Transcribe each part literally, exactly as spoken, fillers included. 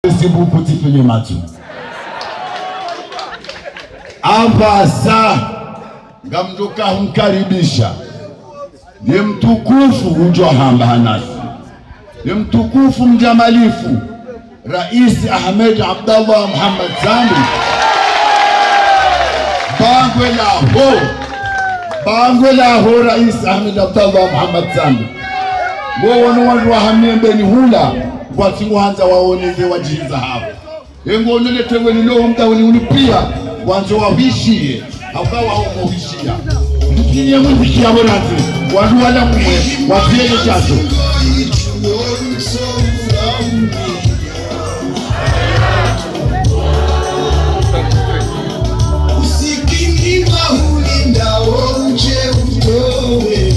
C'est pour petit peu de Mathieu. Hapa saa ngamjoka humkaribisha ni mtukufu ujohamba hanasi, ni mtukufu mjamalifu Rais Ahmed Abdallah Muhammad Sami bangwe laho bangwe laho Rais Ahmed Abdallah Muhammad Sami wono wandu wahamembe ni hula kwa tinguhanza waoneze wajihiza hapo engo nile tewe nilo mda unipia wanzo wabishie haukawa homobishia mkinye mwishia borati wandu wala mwe wapiele chato usikini mahulinda onje utowe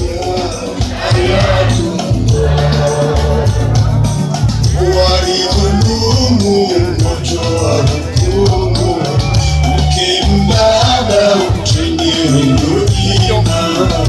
warikulumu mojoa kumu mkimbada uchenye ndodina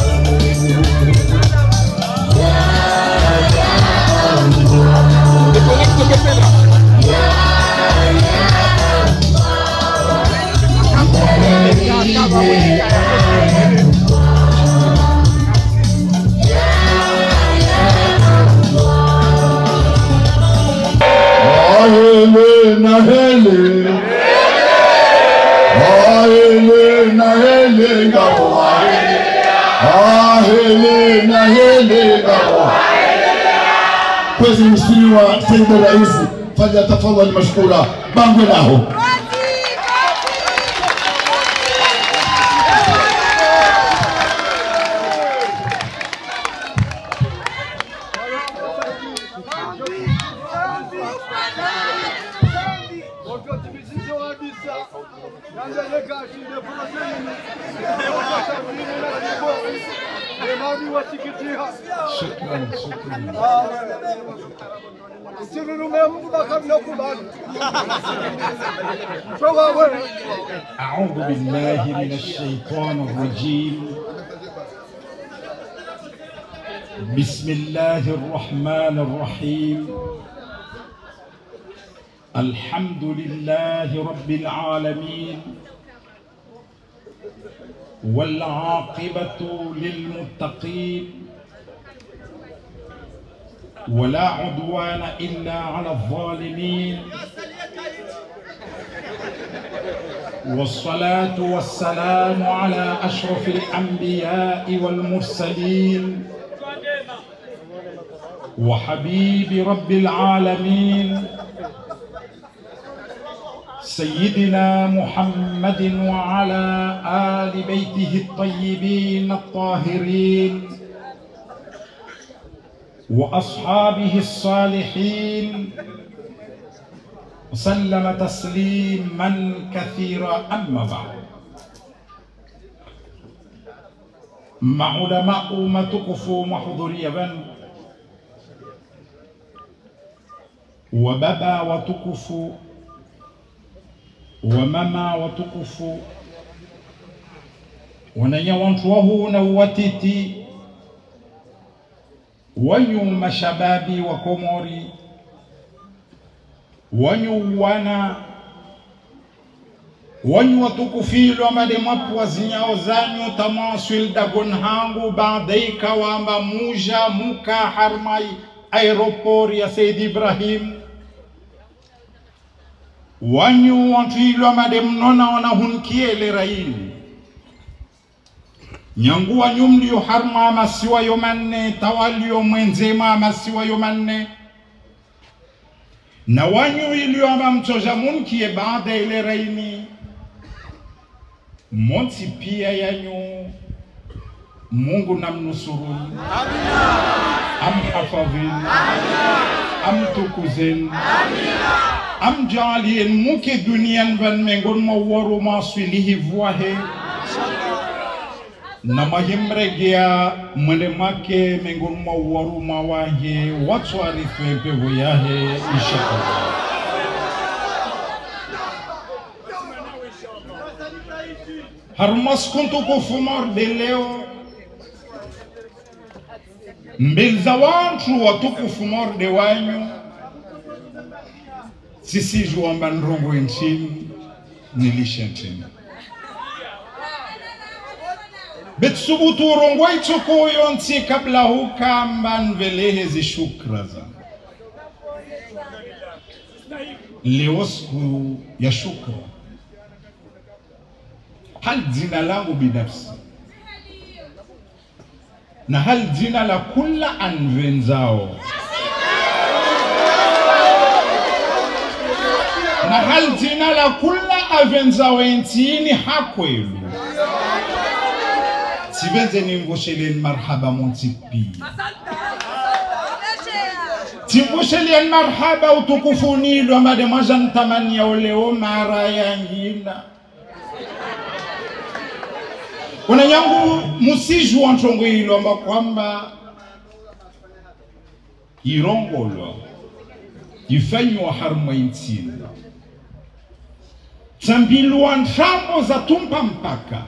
Hele na hele, ah hele na hele ngao, ah hele na hele ngao. Kwezi mheshimiwa Said Rais, fanya tafadhali mashkura bango lao. أعوذ بالله من الشيطان الرجيم. بسم الله الرحمن الرحيم. الحمد لله رب العالمين والعاقبة للمتقين ولا عدوان إلا على الظالمين والصلاة والسلام على أشرف الأنبياء والمرسلين وحبيب رب العالمين سيدنا محمد وعلى آل بيته الطيبين الطاهرين وأصحابه الصالحين وسلم تسليما كثيرا. أما بعد، مع علماء متكفوا محضوريا بن وبابا وتكفوا وماما وتكفوا ونيوانتوه نواتيتي ويوم شبابي وكموري wanyu wana wanyu watukufilo amade mapwa zinyao zanyu tamaswil dagon hangu baadaika wamba muja muka harmai aeroport ya Said Ibrahim wanyu wantwilo amade mnona wana hunkiele raini nyangu wanyu mlio harma masiwa yomanne tawalio mwenzema masiwa yomanne na wanyu iliyoamba mchoja munkie baada ile raini monti pia yanyu Mungu namnusuruni amina amhafadhini amina amtukuzeni amina amjalien muke dunian van mengon mawaru maswilihi vuahe na mahimregea mwende make mengon mawaru mawahe watu arithwe pevo yahe inshallah. Harumas kuntu kufumar de leo mbilza wantu watukufu morde wanyu sisi juamba ndrongo nchini nilisha nchini betsubutu rongo itoko yonti kabla hukamba nvelehe zishukra za leo siku ya shukra. Hal jina langu binafsi na hal jina la kula anvenzao na hal jina la kula avenzao entini hakwelu sivenze nimvoshelen marhaba montipi timvoshelen marhaba utukufunilwa mademaja ntamani ya oleo mara yangina kuna yangu musiju wa ntongo hilo amba kwamba irongolwa ifanywa harma intini tambilwa ntrambo za tumpa mpaka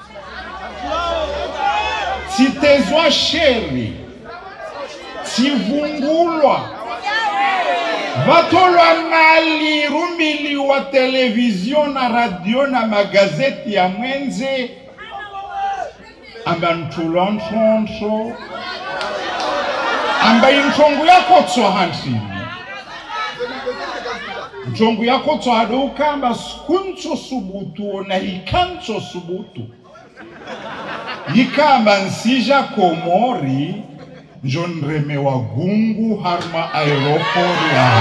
titezwa sheri tivungulwa vatolwa mali rumili wa televizion na radio na magazeti ya mwenze amba ntulwa ntonto amba intongo yako tswa hantini ntongo yako tswa haduka amba skuncho subutu na hikancho subutu yikamba nsija komori njonreme wa gungu harma aeroport ya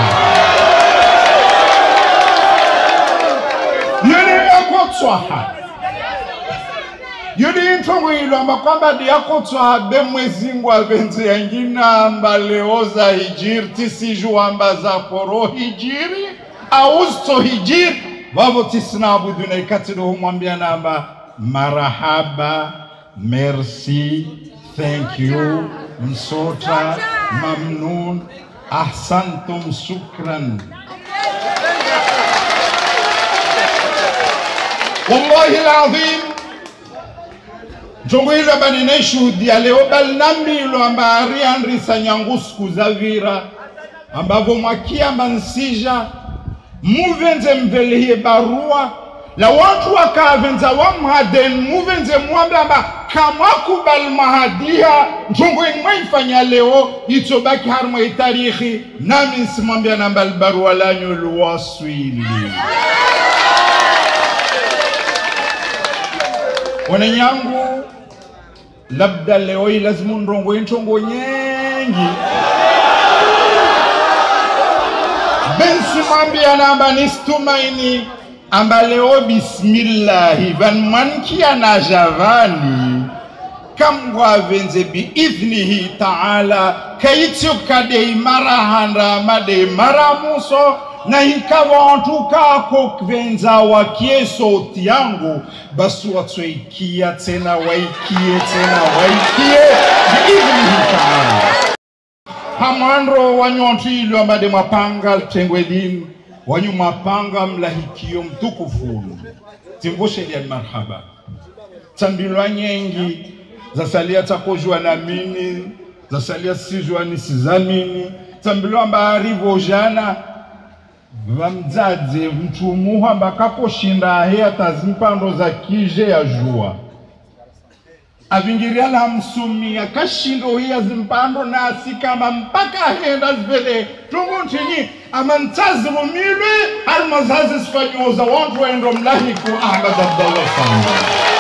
yene yako tswa ha yudi intongo hilo amba kwamba diyako tswa be mwezi ngwa venze yangina amba leoza hijiri tisiju amba za poro hijiri austo hijiri vavo tisina abudu na ikatido humwambia namba marahaba, merci, thank you, msota, mamnun, ahsantum, shukran. Wallahi al-azim jongo hilo bani neshuhudia leo bal nambi ilo amba ari andri sanyangusku zavira ambavo mwakia mansija muvenze mvelihie barua la watu wakavenza wa mhaden muvenze muambe amba kama kubal mahadia jongo inmaifanya leo itobaki harma itarikhi nami nsimwambia namba albarua lanyo luwaswili wananyangu labda leo hii lazima ndongo intongo nyengi bensi mwambia namba nistumaini amba leo bismillahi van mankia na javani kamwa venze bi idhnihi ta'ala kaitio kade marahanda made maramuso na hikawa antuka kokvenza wakie sauti yangu basu watuikia tena waikie tena waikie biidhnihi ta'ala hamandro wanyonti ilo ambade mapanga tengwedin wanyu mapanga mlahikio mtukufunu timboshe liya marhaba tambilwa nyengi zasalia takojua na mini zasalia sijua nisizamini tambilwa mbarivo jana vamdzadze mtumuha mbakapo shinda hea tazimpando za kije ya jua avingiria la msumia kashindo hea zimpando na asikama mpaka henda zvele tungu ntini ama ntazimu milwe almazazi sifanyoza wantu waendo mlahiku Ahmad Abdallah Samba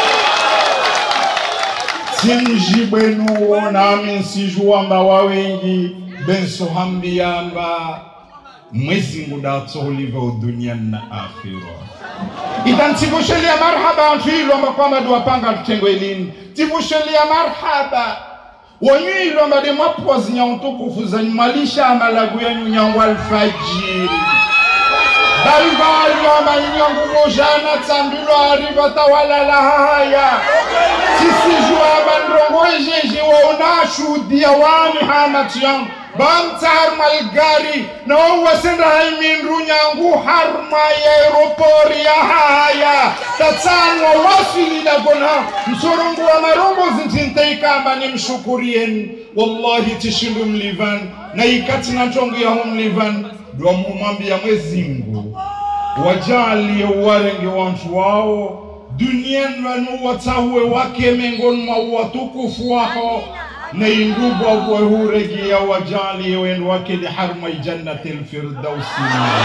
simjibwenu nami nsijua mba wawengi benso hambi yamba mwezi ngudatso uliva dunia na akhira idan tivushelia marhaba antilo amba kwamba duwapanga tutengo elini tivushelia marhaba wanyilo amba de mapozi nyantukufu za nyumalisha amalagu ya nyunyangu alfajiri balbali amba nyangu mojana tambilo ariva tawala la haya tisijua amba ndrongo ejeji wa unashudia wami hamati yangu Bantar malgari na wasenda haiminru nyangu harma ya aeroport ya haya tatsanwa wasili na gona msorongo wa marombo zintintaika amba ni mshukurien wallahi tishindu mlivan na ikati na chongo ya hum livan dwa mumwambia Mwenyezi Mungu wajalie warenge wantu wao duniani wanu watawe wake miongoni mwa watukufu wao na indugu wa huregia wajalie wenu wake li harma jannatil firdausi.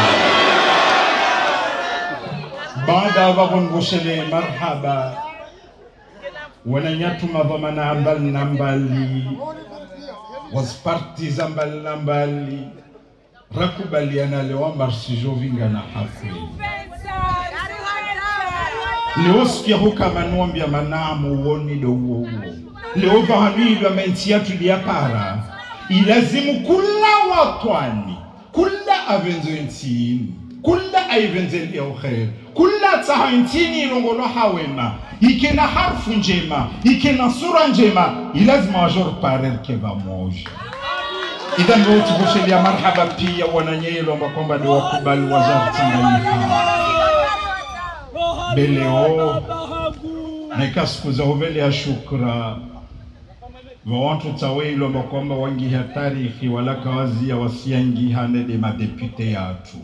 Baada wagongoshele marhaba wananyatu madhamana mbali na mbali waspartiza mbali na mbali rakubaliana leo marsijovinga na hafli leo sikia huka manuambia manamu uoni do uo uo leo vahanuiva mentia tuliapara ilazimu kula watwani kula avenzo ntini kula aivenzel yaukhir kula tahintini ilongolo hawema ikena harfu njema ikena sura njema ilazima wajor parer keva moja. Idhan wote kushelia marhaba pia wananyelo amba kwamba ni wakubali wazartanganyika beleo na ikasikuza uvele ya shukra wa watu tawelo amba kwamba wangi ya tarikhi wala kawazi ya wasiangi hanede madepute yatu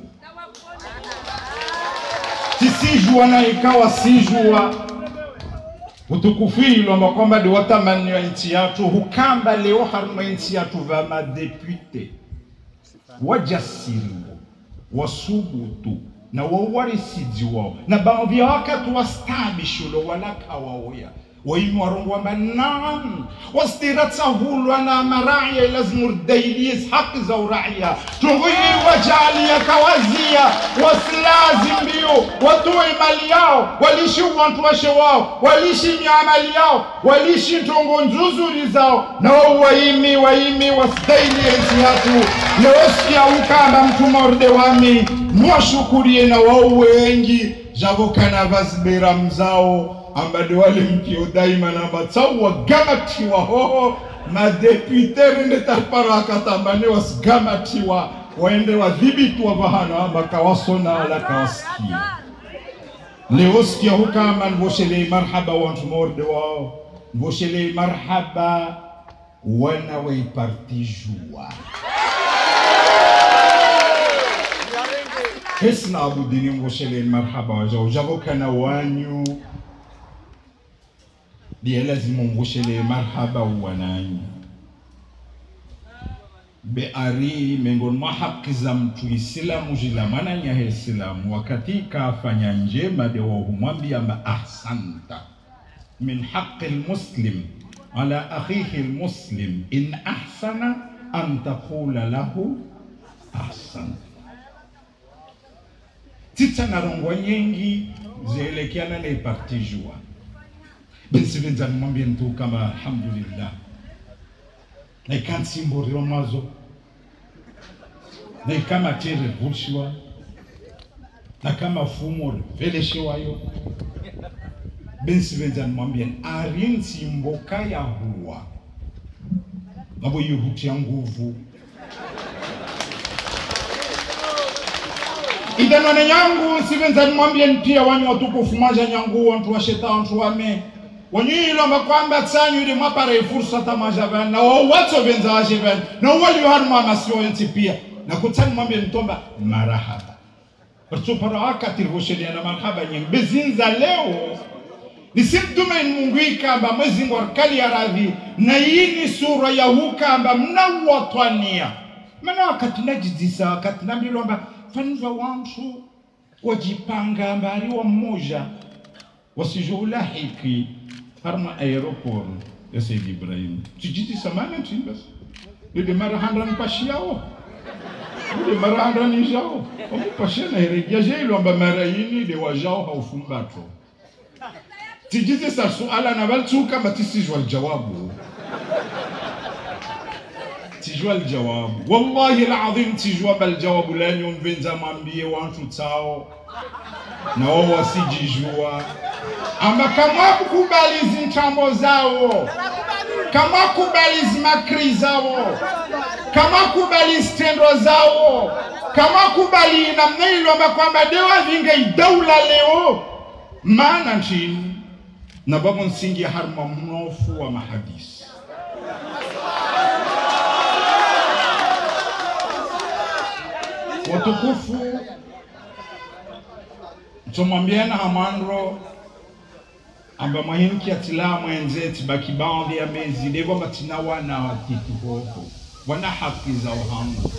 tisijua na ikawa sijua utukufilo amba kwamba di watamani wa nchi yatu hukamba leo harma nchi yatu va madepute wajasiri wasubutu na wawarisiji wao na baadhi ya wakati wastabishulo wala kawaoya وإن وروا منام واستيرت سهول وأنا مراعي لازم الديليز حق زورعية تغيي وجالية كوازية وسلازم بيو وتوي ملياو وليشي وانتوا شواو وليشي ميعملياو وليشي تونغون زوزوري زاو نو وإيمي وإيمي وسديليز ياتو لوسكي أوكا ممتمور دوامي mwashukuriye na wao wengi javo kana vasbera mzao ambade wale mkio daima na batsawa gamatiwa hoho madepute rende tapara katambane wasgamatiwa waende wadhibitu wa vahana bakawasona wala kawasikia leo sikia hukama nvoshele marhaba wantu morde wao nvoshele marhaba wana weipartijua Hesna abudini mvoshele marhaba wajao javo kana wanyu Dia lazima mvoshele marhaba wananyu Beari mengon mahaki za mtu isilamu jilamana nyahe isilamu wakati kafanya njema de wahumwambia ma ahsanta min haqi al-muslim ala akhihi al-muslim in ahsana an taqula lahu ahsanta Tita na rongwa nyingi zielekiana na ipartijua Bensivenza mwambia ntu kama alhamdulillah na ikansi mbori wa mazo na ikama tere vulshiwa na kama fumo veleshiwa yo Bensivenza mwambia arinsi mboka ya huwa nabo yuhuti ya nguvu Idhan wane nyangu sivenza mwambia npia wanyu watukufu maja nyangu wantu wa sheta wantu wa me wanyu ilo mbakwamba tsanyu ili mwapara ifursa tamaja vani na wato venza waje vani na wali wanu mwamasiwa yonti pia na kutani mwambia ntomba marahaba Bertu para wakati rivoshelia na marhaba nyingi bezinza leo nisimtume mungu kamba mwezi ngwarkali ya radhi na yini sura ya hukamba mna watwania mana wakati najidisa wakati nambilomba Fanza wantu wajipanga mbari wa mmoja wasijulahiki harma aeroport ya Sayyid Ibrahim tijiti samana timbas ndio mara handran pashiao ndio mara handran njao omupashana herejea jelo amba mara yini de wajao haufumbato tijiti sa suala na baltuka batisijwa aljawabu تجوا الجواب والله العظيم تجوا بالجواب لن ينفن زمان بيه وانتو تاو نوو سيجيجوا أما كما كوبالي زنشامو زاو كما كوبالي زمكري زاو كما كوبالي ستندو زاو كما كوبالي نمنيلو مكوamba dewa vinga idawla leo maana nchini na babu nsingi harma mnofu wa mahadisi watukufu tumwambiana hamandro amba mahimki atila mwenzeti baki baadhi ya mezi devo matina wana watiki hoho wana haki za uhangu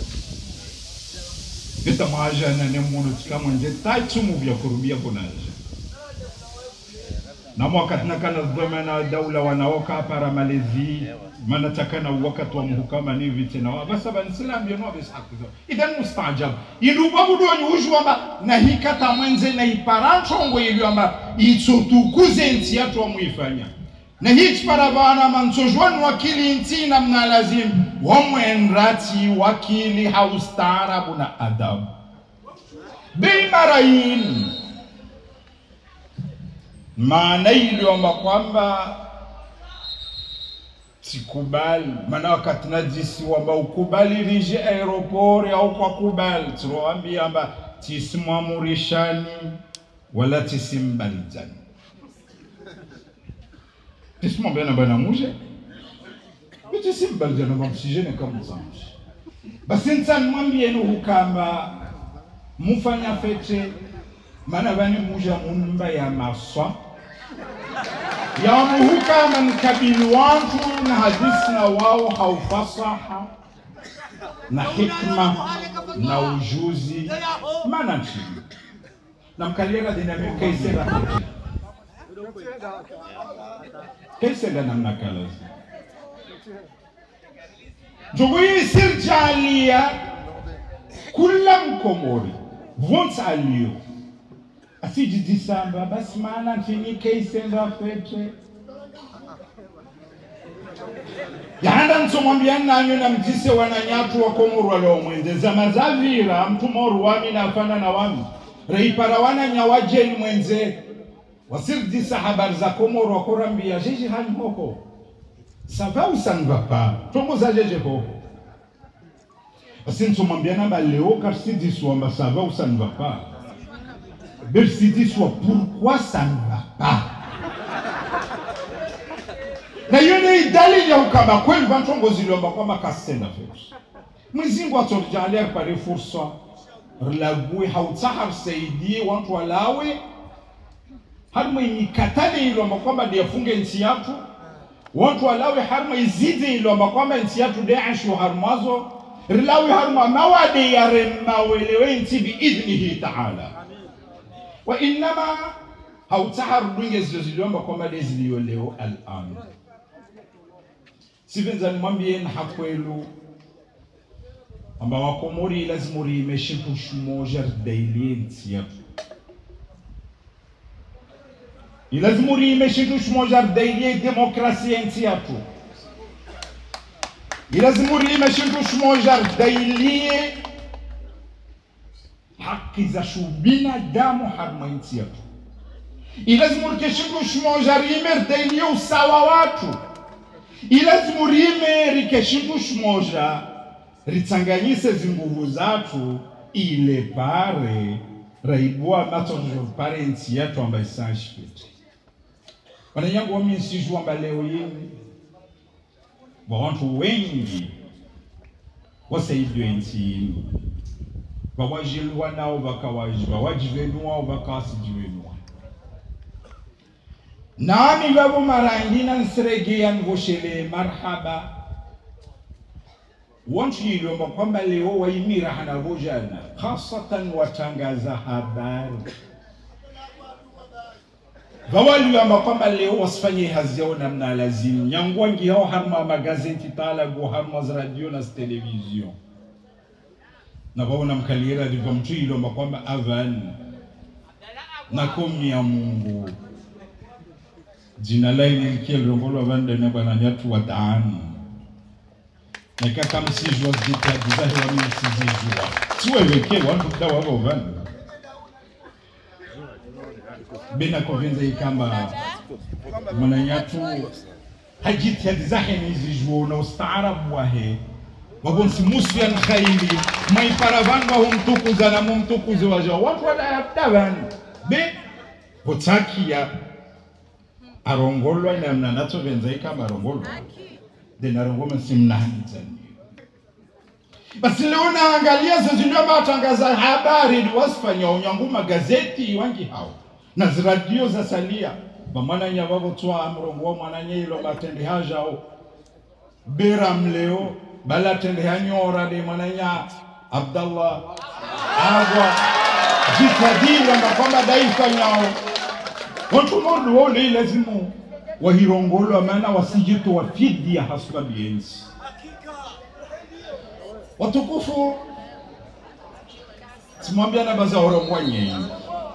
vita maja na nemono tika mwenzeti taitumu vya kurubia kunaja na wakati nakana dhamana daula wanaoka para malezi mana takana wakati wa muhukama ni vitina basa banislam yono bishaki zo idan mustajab indu babudu anyuju amba na hikata mwenze na iparancho ngo yibyo amba itsotukuze nti yatu wa muifanya na hichi para bana mansojwan wakili nti na mna lazim wamwenrati wakili haustarabu na adabu bei marayin maana iliomba kwamba sikubali maana wakati najisi wamba ukubali rije aeroport au kwa kubali turoambia amba tisimwamurishani wala tisimbalijani tisimwambia na bana muje tisimbalijani kwa msijene kama zanji basi nsani mwambie nuhukamba mufanya fete mana bani muja munumba ya maswa ya muhuka man kabili wantu na hadisi na wao haufasaha na hikma na ujuzi mana chini na mkaliega dinamika kaisega kaisega na mnakalazi jogoyi sirjalia kula mkomori vonta alio asiji disamba basi maana ntini kaisenda fete yanda nsomwambia nanyo na mjise wananyatu wa komoro walo mwende zama zavira mtu moru wami na afana na wami reipara wana nyawaje ni mwenze wasirdisa habari za komoro wakorambia jeje hani hoho sava usanva pa tongo za jeje hoho basi nsomwambia namba leo karsidisu wamba sava usanva pa Bersi soit pourquoi ça ne va pas. Na yone idali ya ukaba kweli vantongo zilomba kwamba kasenda fetu. Mwezingu atorjalia pare fursa relagui hautahar saidi wantu walawe harma inikatane ilomba kwamba diafunge nchi yatu wantu walawe harma izidi ilomba kwamba nchi yatu deashu harmazo relawi harma mawade ya remma welewe nchi biidhnihi ta'ala. Wa inama hautahar dunge zilizoliomba kwamba dezilio leo al-an. Sivenza mwambie na hakwelu amba wakomori lazima riimeshe kushumoja daily ntiyapo. Lazima riimeshe kushumoja daily demokrasia ntiyapo. Lazima riimeshe kushumoja daily haki za shubina damu harma ntiyapo. Lazima rikeshindu shmoja rimer daily usawa watu. Lazima rime rikeshindu shmoja ritanganyise zinguvu zatu ile pare raibua mato pare nti yetu ambaye sanshipite. Wananyangu wami nsiju amba leo yini wantu wengi wasaidwe nti yini wawajilwa nao wakawajiva wajivenua wakasijivenua. Nami babu marangina nsregea nvoshele marhaba wantu yiliomba kwamba leo waimira hana vojana khasatan watangaza habari wawali wamba kwamba leo wasifanye hazi yao namna lazimu nyangwangi hao harma magazeti talagu harma za radio na television na waona mkalira diva mtu yiliomba kwamba avan na komi ya Mungu jina laini likia longolo avanda na bwana nyatu wa taani na kaka msijwa zita dizahi wa mimi msijwa tuwe weke wantu kudawa wako vanda bina kovenza ikamba mwananyatu hajiti ya dizahi nizijwa na ustaarabu wahe wabonsi muslian khairi maiparavanga humtukuza na mumtukuzi wajawa watu wada yabdawan be potaki ya arongolwa na mnanato venza ikamba arongolwa dena rongoma simnahani tani basi leo naangalia zozilio matangaza habari wasifanya unyangu magazeti wangi hao na ziradio za salia bamana nyababo twa amrongo mwana nyilo matende hajao bera mleo bala tende hanyora de mwananya Abdallah agwa jitadili amba kwamba daifa nyao watu modu wole lazimu wahirongolo amana wasijitu wafidi ya hasba bienzi watukufu simwambia na baza orongwa nyenyi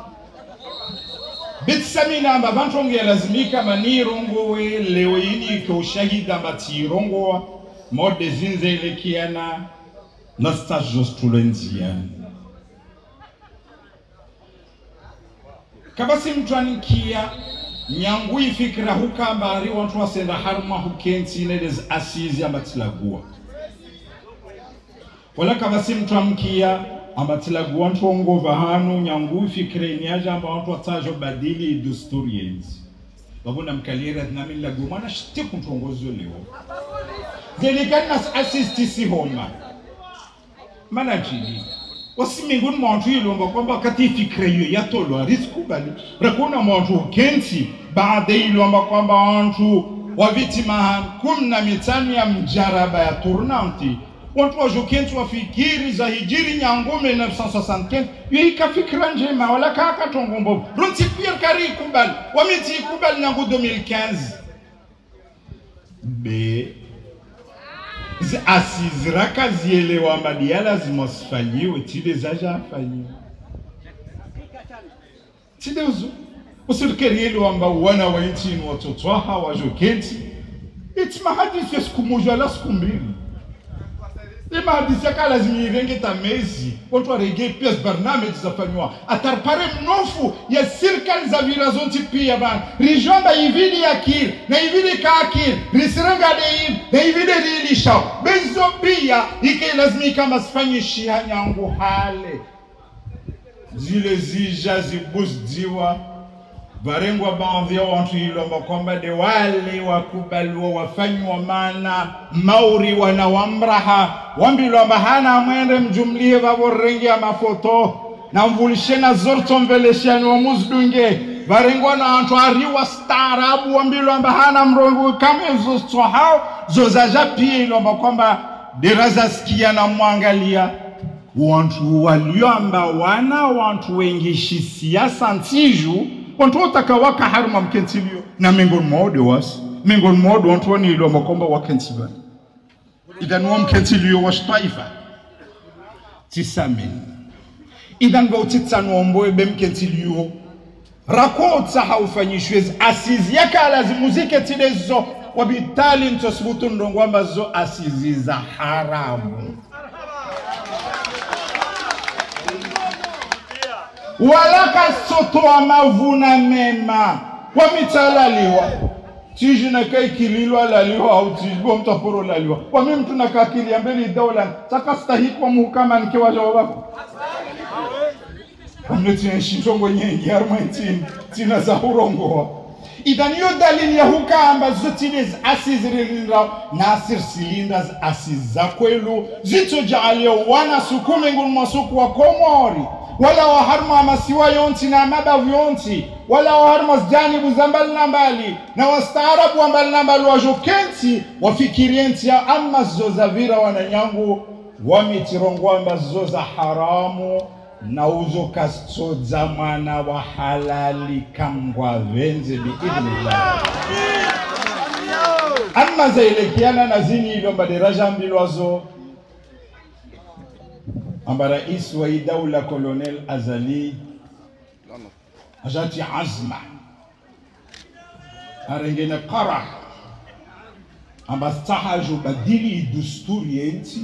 bitsamina amba bantonge lazimika manirongo we leo yini ko shahida matirongo mode zinze lekiana na stajos tulenzian kabasi mtwanikia nyangu ifikira hukamba ari watu wasenda harma hukensi nedes asizi ambatilagua wala kabasi mtwamkia ambatilagua ntongo vahanu nyangu ifikira niaja amba watu watajo badili dusturienzi babuna mkalira nami lagu mana shtiku ntongozo leo zelikana asisti si homa mana jini wasi mingun mwantu ilomba kwamba kati fikra hiyo yatolo risku bali rakuna mwantu kensi baada ilomba kwamba wantu wavitima kumna mitani ya mjaraba ya turnanti wantu wajokensi wafikiri za hijiri nyangume mia tisa sitini yuhika fikra njema wala kaka tongombo runti pir kari kubal wamiti kubal nyangu elfu mbili na kumi na tano b asiziraka zielewa madiala zimosifanyiwe tide zaja afanyiwe tide uzu usirikerielo amba wana wa inti ni watoto hawa wajokenti iti mahadisi ya siku moja la siku mbili ima hadisi ya kala zimiirenge tamezi watu wa rege pia barname zafanywa atarpare mnofu ya sirkali za virazonti pia ban rijomba ividi ya kir na ividi kakir risirenga de iv na ividi rilisha bezo pia ike lazimika masfanyi shia nyangu hale zile zija zibuzdiwa varengwa baadhi ya watu ilomba kwamba de wale wakubaliwa wafanywa mana mauri wana wamraha wambilomba hana mwende mjumlie vaborengi ya mafoto na mvulishena zorto mveleshani wa muzdunge varengwa na watu ariwa starabu wambilomba hana mrongo kame zosto hao zozaja pia ilomba kwamba deraza sikia na mwangalia wantu waliomba wana wantu wengi siasa ntiju wantu watakawaka haruma mkentilio na mingoni mwode wasi mingoni mwode wantu wani ilo makomba wakentibani idhan wa mkentilio wa shtaifa tisamin idhan wa utitanu wamboe be mkentilio rakota haufanyishwezi asizi yaka alazimuzike tidezo wabitali ntosibutu ndongo ambazo asizi za haramu walaka soto wa mavuna mema wamitalaliwa tiji na kai kililwa laliwa au tiji wa mtaporo laliwa wami mtu na kakili ambeli dola taka stahiki wa muhukama nike waja wabako wamleti ya shintongo nyengi harumantini tina za hurongoa idhan yu dalili ya huka ambazo tine asizirilinda nasir silinda asiza kwelu zito jaalia wana sukume ngun masuku wa komori wala waharma masiwa yonti na mabavu yonti wala waharma janibu zambali nambali na wastaarabu ambali nambali wajokenti wafikirienti ya amma zoza vira wananyangu wamitirongwa amba zoza haramu na uzo kastoza mwana wa halali kambwa venze biidhnillah amma zailekiana na zini ilomba deraja mbilwazo amba rais wa daula Colonel Azali ajati azma arengene qara amba stahaju badili dusturi yenti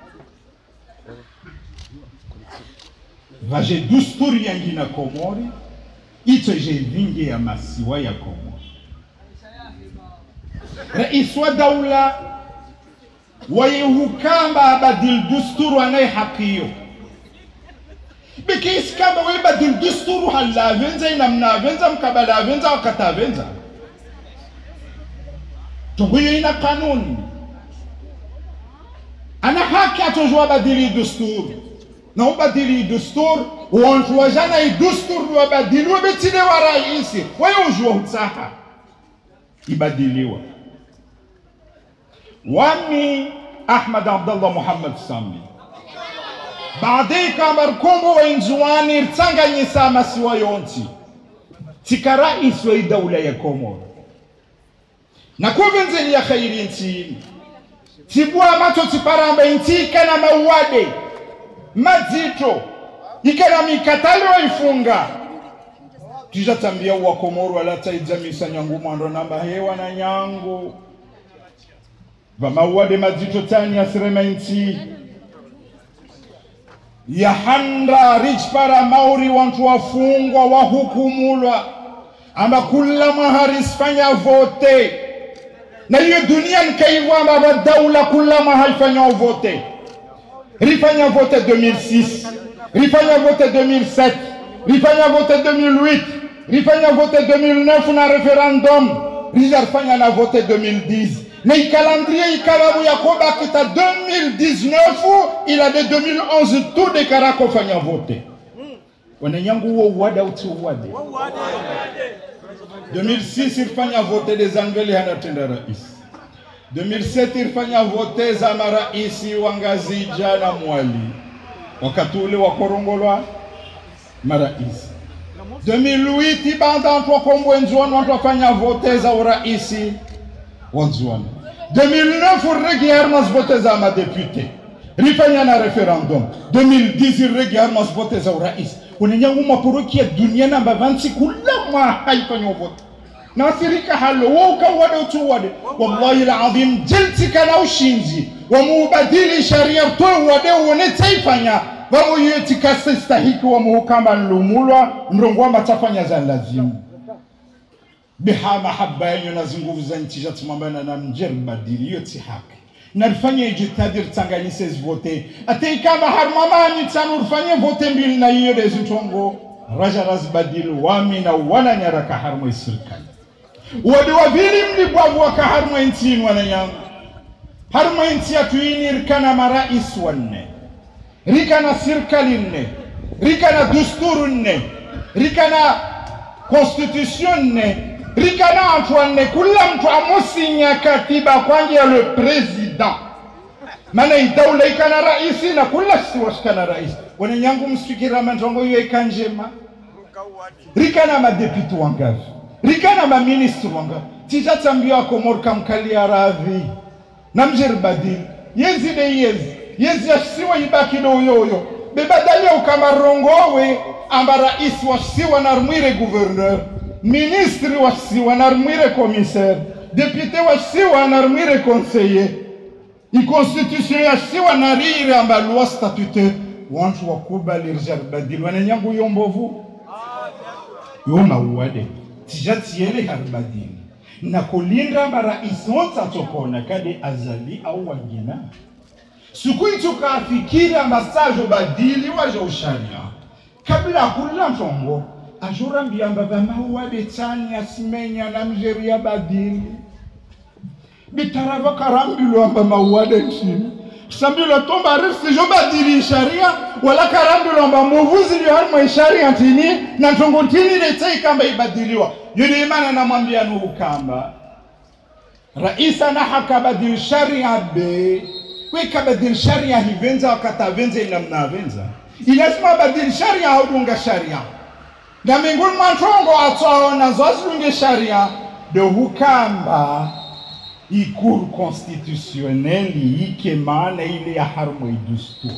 vaje dusturi yangina Komori itoje vingi ya masiwa ya Komori rais wa daula wayehukamba abadil dusturu anay haqiyo bikis kamba wayebadil dusturu hala venza inamna venza mkabala venza wakata venza tunguyo ina kanuni ana haki atojua badili dusturi na ubadili dusturi uonjua jana idusturi wabadiliwa betile wa raisi wewe ujua utaha ibadiliwa wami Ahmad Abdallah Muhammad Sami baadaye kama kombo wa inzuani irtanganyisa masiwa yonti tika rais wa dawla ya Komoro na kuvenzeni ya khairi ntini tibua macho tiparamba intika na mauade mazito ikana mikatalo ifunga tujatambia wa Komoro ala taijamisa nyangu mwando namba hewa na nyangu va mauade mazito tani asirema inti ya handa rich para mauri wantu wafungwa wahukumulwa ama kula maharis fanya vote na hiyo dunia nkaiwa ama daula kula mahaifanya vote rifanya vote deux mille six rifanya vote deux mille sept rifanya vote deux mille huit rifanya vote deux mille neuf na referendum rijarfanya na vote deux mille dix na calendrier ikalabu yakoba kita deux mille dix-neuf il a de deux mille onze tout de karako fanya vote wananyangu huo wada uti wade deux mille six ilifanya vote des anveli hanatenda rais deux mille sept ilifanya vote za maraisi wangazija na mwali wakati ule wakorongolwa maraisi deux mille huit ibanda watu wakombo enzuano watu wafanya vote za uraisi wanzuano deux mille neuf urregiar mas vote za ma député rifanya na referendum deux mille dix irregiar mas vote za urais unenyangu maporoki ya dunia namba vingt kula ma haifanya vote nasirika halo woka wade utu wade wallahi alazim jiltika na ushinzi wa mubadili sharia to wade uone taifanya wamu yetika stahiki wa muhukama lumulwa mrongwa matafanya za lazimu biha mahabba yenye na zinguvu za ntija tumambana na mjerbadili yote haki na rifanye ijitadir tanganyise vote ate kama harmama ni tanu rifanye vote mbili na hiyo rezitongo raja razbadil wami na wana nyaraka harmo serikali wadi wavili mlibwavu waka harmo ntini wana yangu harmo nti atuini rikana marais wanne rikana serikali nne rikana dusturu nne rikana constitution nne rikana Antoine kula mtu amusinya katiba kwanja le president mana idawla ikana raisi na kula siwashikana raisi wananyangu msikira manjongo hiyo ikanjema rikana madepute wangavi rikana maministri wangavi tijatambia Komoro kamkalia radhi na mjerbadili yezi de yezi yezi yasiwa ibaki do yoyo bebadali ukamarongowe amba raisi wasiwa na armire gouverneur ministre wasiwa na armire commissaire député wasiwa na armire conseiller i constitution yasiwa na rire amba loi statutaire wantu wakubali rijarbadil wananyangu yombovu yoma uwade tijatiele harbadil na kulinda marais wote atokona kade azali au wangina siku itukafikira masajo badili waje usharia kabla kula mtongo ajura mbiamba vama wade tani asimenya na mjeria badili bitarava karambilo amba mawade nchini sambilo tomba risi jo badili sharia wala karambilo amba muvuzi li harmo sharia ntini na ntongo ntini letei kamba ibadiliwa yule imana na mwambia nuhu kamba raisa na haka badili sharia be weka badili sharia hivenza wakata venza inamna venza ilazima badili sharia haudunga sharia na minguni mwantongo atwaona zwazilunge sharia de hukamba ikuru constitutionnel ike maana ile ya harmo idusturi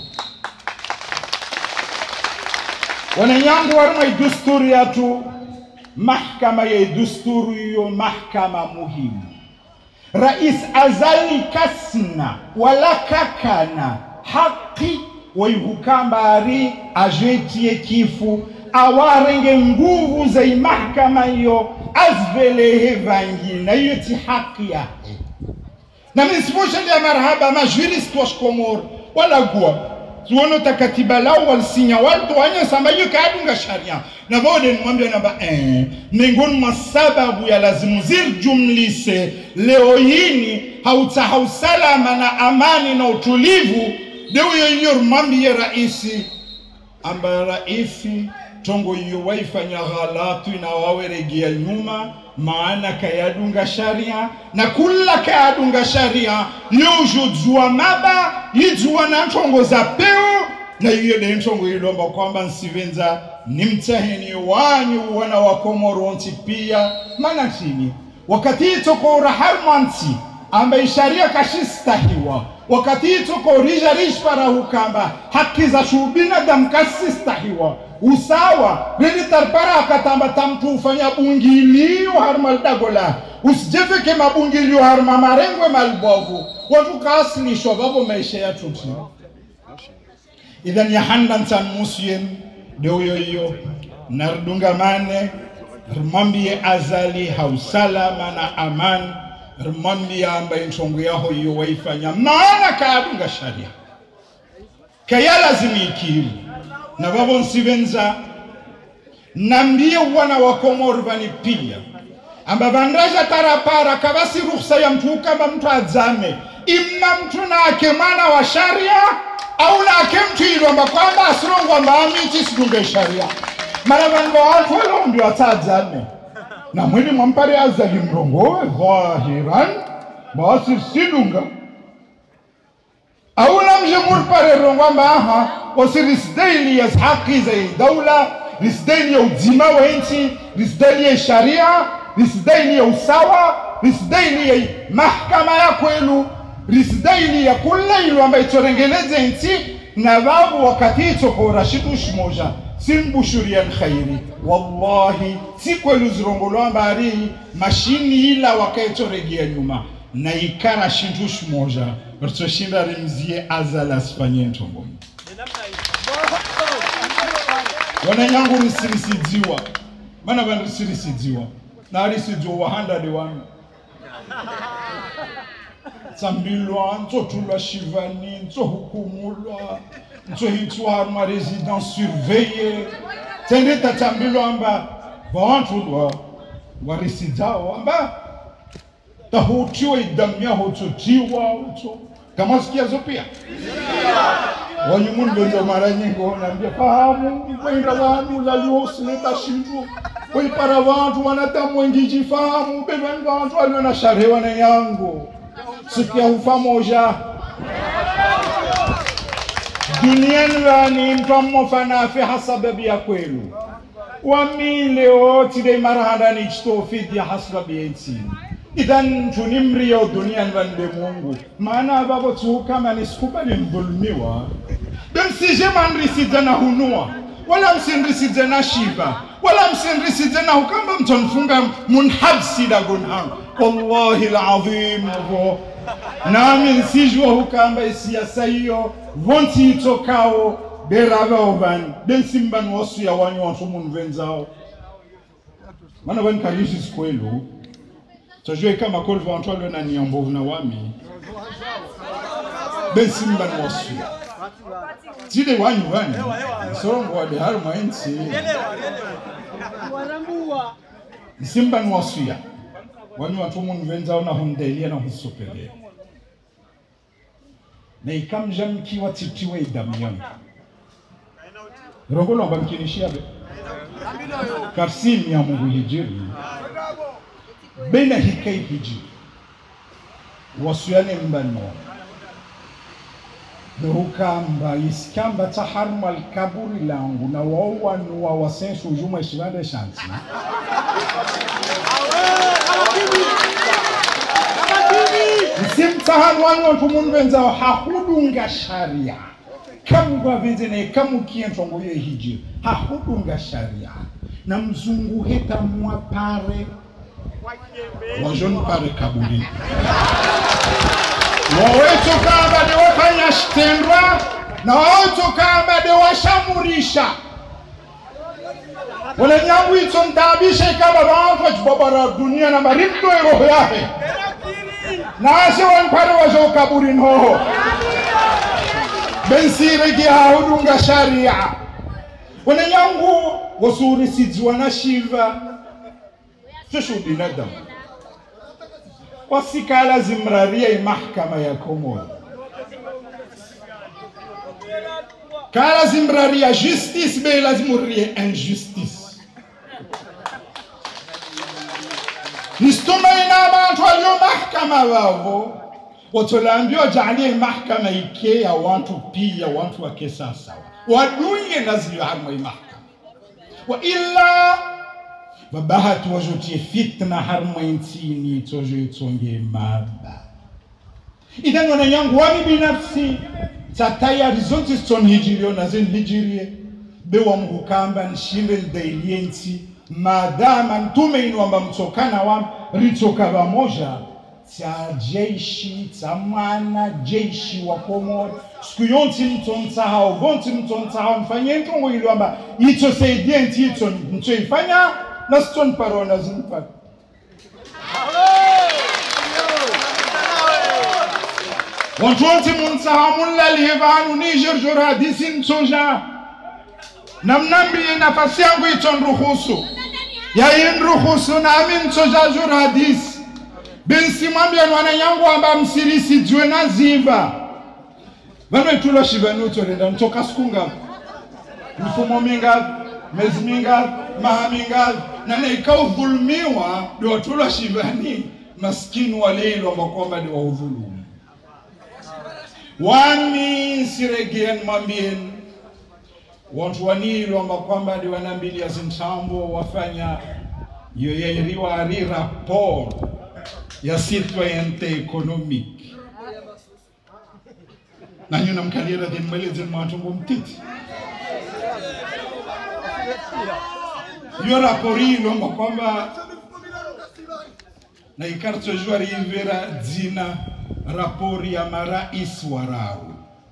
wananyangu harmo idusturi yatu mahkama ya idusturi hiyo mahkama muhimu rais azali kasna wala kakana haki waihukambari ajetie kifu awarenge nguvu za mahkama hiyo azvelehe vangi na hiyo ti haki yake na misiposha ya marhaba majurist wa Komoro wala gua tuono takatiba lao walisinya watu wanye sambayo kadunga sharia na vode nimwambia namba eh miongoni mwa sababu ya lazimu zirjumlise leo hini hauta hausalama na amani na utulivu deo yoyo mwambie raisi amba raisi tongo hiyo waifanya ghalatu na waweregea nyuma maana kayadunga sharia na kula kayadunga sharia yujuzwa maba yijua na ntongo za peo na hiyo de ntongo ilomba kwamba nsivenza nimtahini wanyu wana wa Komoronti pia maana chini wakati itoko raharmanti ambaye sharia kashistahiwa wakati itoko rijarish para hukamba haki za shubina damkasistahiwa usawa rili tarpara akatamba tamtu ufanya bungilio harmal dagola usijefeke mabungilio harma marengwe malbovu watu kaaslisho vavo maisha ya tuti idhan ya handan tan musyen deo yoyo nardungamane rumambie azali hausalama na aman rumambie ambaye nchongo yaho iyo waifanya maana kaadunga sharia kaya lazimi ikiru na vavo nsivenza nambie wana wa Komoro vani pia amba vandraja tarapara kabasi ruhusa ya mtu kama mtu adzame imma mtu na akemana wa sharia au na ake mtu ilo amba kwamba asirongo amba amiti sidunga sharia mara vanwa watu wala ndio atadzame na mwini mwampare azali mrongowe vahiran basi sidunga au na mjemur pare rongo amba aha wasirisdaili ya haki za daula risdaili ya uzima wa nchi risdaili ya sharia risdaili ya usawa risdaili ya mahkama ya kwelu risdaili ya kula ilo ambayo itorengeleze nchi na babu wakati itoko rashidu shmoja simbushurian khairi wallahi si kwelu zirongolo ambari mashini ila wakaitoregia nyuma na ikara shindu shmoja rtoshinda rimzie azala spanye ntomboni wana nyangu risirisidziwa mana vandu risirisidziwa na arisidziwa wahanda de wanu tsambilwa ntotulwa shivani ntsohukumulwa ntsohitwa harma residence surveille tende tatsambilwa amba vawantulwa warisidzao amba tahutiwa idamia hototiwa uto kama sikia zopia wanyumundu ndio mara nyingi wanaambia fahamu kwenda wanu lalio sileta shindu kwa para watu wanadamu wengi fahamu bebe watu walio na sharewa na yangu sikia ufamoja duniani wani mtamo fanafi hasababu ya kwelu wamile otide marahanda ni chitofidi hasababu ya iti idhan tunimri ya duniani wande mungu maana babo tuhukama nisikuba ni mdhulumiwa demsije manriside na hunua wala msinriside na shiva wala msinriside na hukamba mtonfunga munhabsi da gunhang wallahi alazim vo nami nsijua hukamba isiasa hiyo vonti itokao berava oban densimban wasu ya wanyu wansumu nvenzao mana wani karishi skwelu tajue kama kolva wantwalo na niyambovu na wami densimban wasu tide wanyu wani sorongo wade haru maensi nsimban wasu ya wani wansumu nvenzao na hundelia na husupele na ikamja mkiwa titiwe idamiyoni rongolo amba mkinishia be karsimi ya mungu hijiri bena hikai hijiri wasuyane mbano Nurukamba iskamba taharma alkaburi langu na wawa nuwa wasensu ujuma ishivande shanti Simtahan wanu wantumun wenzao hahudunga sharia kamu kwa vizene kamu kientongo ye hiji hahudunga sharia na mzungu heta mwa pare wajon pare kaburi wawetu kamba de wafanya shtendwa na wawetu kamba de washamurisha wale nyangu ito ntabisha kama watu wachibabara dunia na marimto roho yake na ase wanpare wajo kaburi nhoho bensire ki haudunga sharia wana yangu wasuri sidzwa na shiva fishu binadamu wasikala zimraria mahkama ya Komoro kala zimraria justice be lazimurrie injustice nistuma ina abantu walio mahkama wao watolambio jalie mahkama ike ya watu pia watu wa kesasa wadunye nazio harmo mahkama wa illa wabahatu wajotie fitna harmo intini tojo itonge maba idhan wana yangu wami binafsi tatayari zonti ston hijirio na zen hijirie bewa mhukamba nshimbe ndailienti madama ntume inu amba mtokana wam ritoka wamoja ta jeshi ta mana jeshi wa Komoro siku yonti mtonta hao gonti mtonta hao mfanye ntongo ilo amba ito seidienti ito mto ifanya na stone parona zimpa wantuanti munta hao munla lihevanu Niger jura disin soja namnambi nafasi yangu ito nruhusu ya inruhusu na amin soja jura dis bensi mwambia nwana yangu amba msirisi jwe na ziva vano itulo shivanu torenda ntoka skunga mfumo minga mezi minga maha minga na na ikao dhulmiwa diwa tulo shivani maskini wale ilo amba kwamba diwa udhulumu wami siregien mwambien watu wanilo amba kwamba diwa nambili ya zintambo wafanya yoyeiriwa ari rapport ya citoyenneté économique na nyuna mkalira den mweleze mwatumbo mtiti yo raporilo mba kwamba na ikarto juari invera dzina rapori ya marais wararu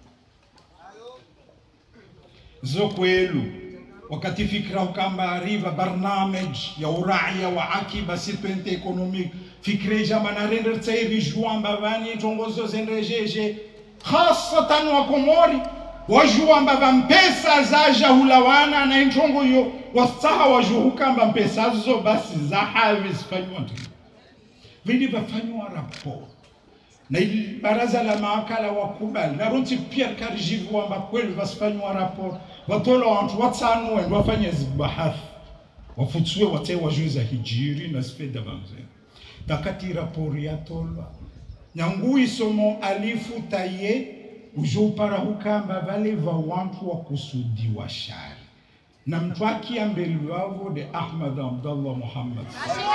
zo kwelu wakati fikra ukamba arriva barnamej ya uraya wa akiba citoyenneté économique fikre jamana render tsairi juamba vani tongozo zenrejeje khasatan wa Komori wajuamba vampesa zaja hulawana na intongo yo wasaha wajuhuka vampesa zo basi za havis fanywa vindi vafanywa rapport na baraza la maakala wakubali na ronti Pierre Karijivu amba kweli vasfanywa rapport watola wantu watsanu ndo wafanye zibahath wafutsuwe wate wajuza hijiri na speda vamze takati rapori ya tolwa nyangu isomo alifu taye ujopara hukamba vale va wantu wa kusudi wa shari na mtu akiambeli wavo de Ahmad Abdallah Muhammad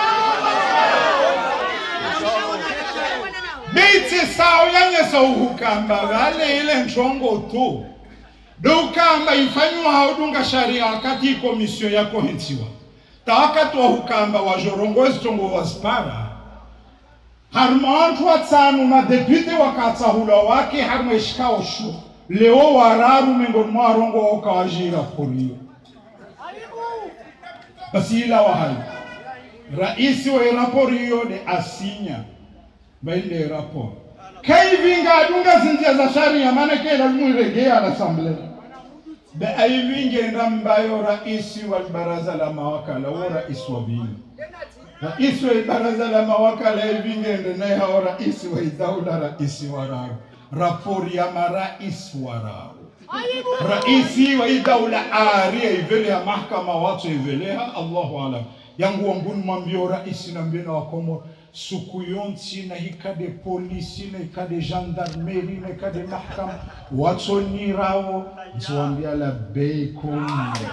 Biti sao yange sa hukamba vale ile nchongo tu Dukamba ifanywa haudunga sharia wakati komisio yako hentiwa Takatu wa hukamba wa jorongozi tongo waspara Harmantu watanu na depute wakatahula wake harma ishikao shu leo wararu mengoni mwa rongo waka wajira porio basi ila wahali raisi wa raporio de asinya bainde rapor kaivinga adunga zinjia za sharia maana kela lumiregea al-assemblée be aivinge ndambayo raisi wa baraza la mawakala wa rais wa bini Raisi wa baraza la mawakala evingende na hao raisi wa daula raisi wararu rapori ya marais wararu raisi wa daula aria ivele ya mahkama watu iveleha Allahu alam yangu wanguni mwambio raisi na mbina wa Komoro suku yonti na hikade polisi na hikade gendarmerie na hikade mahkama watu nirao tuambia la bacon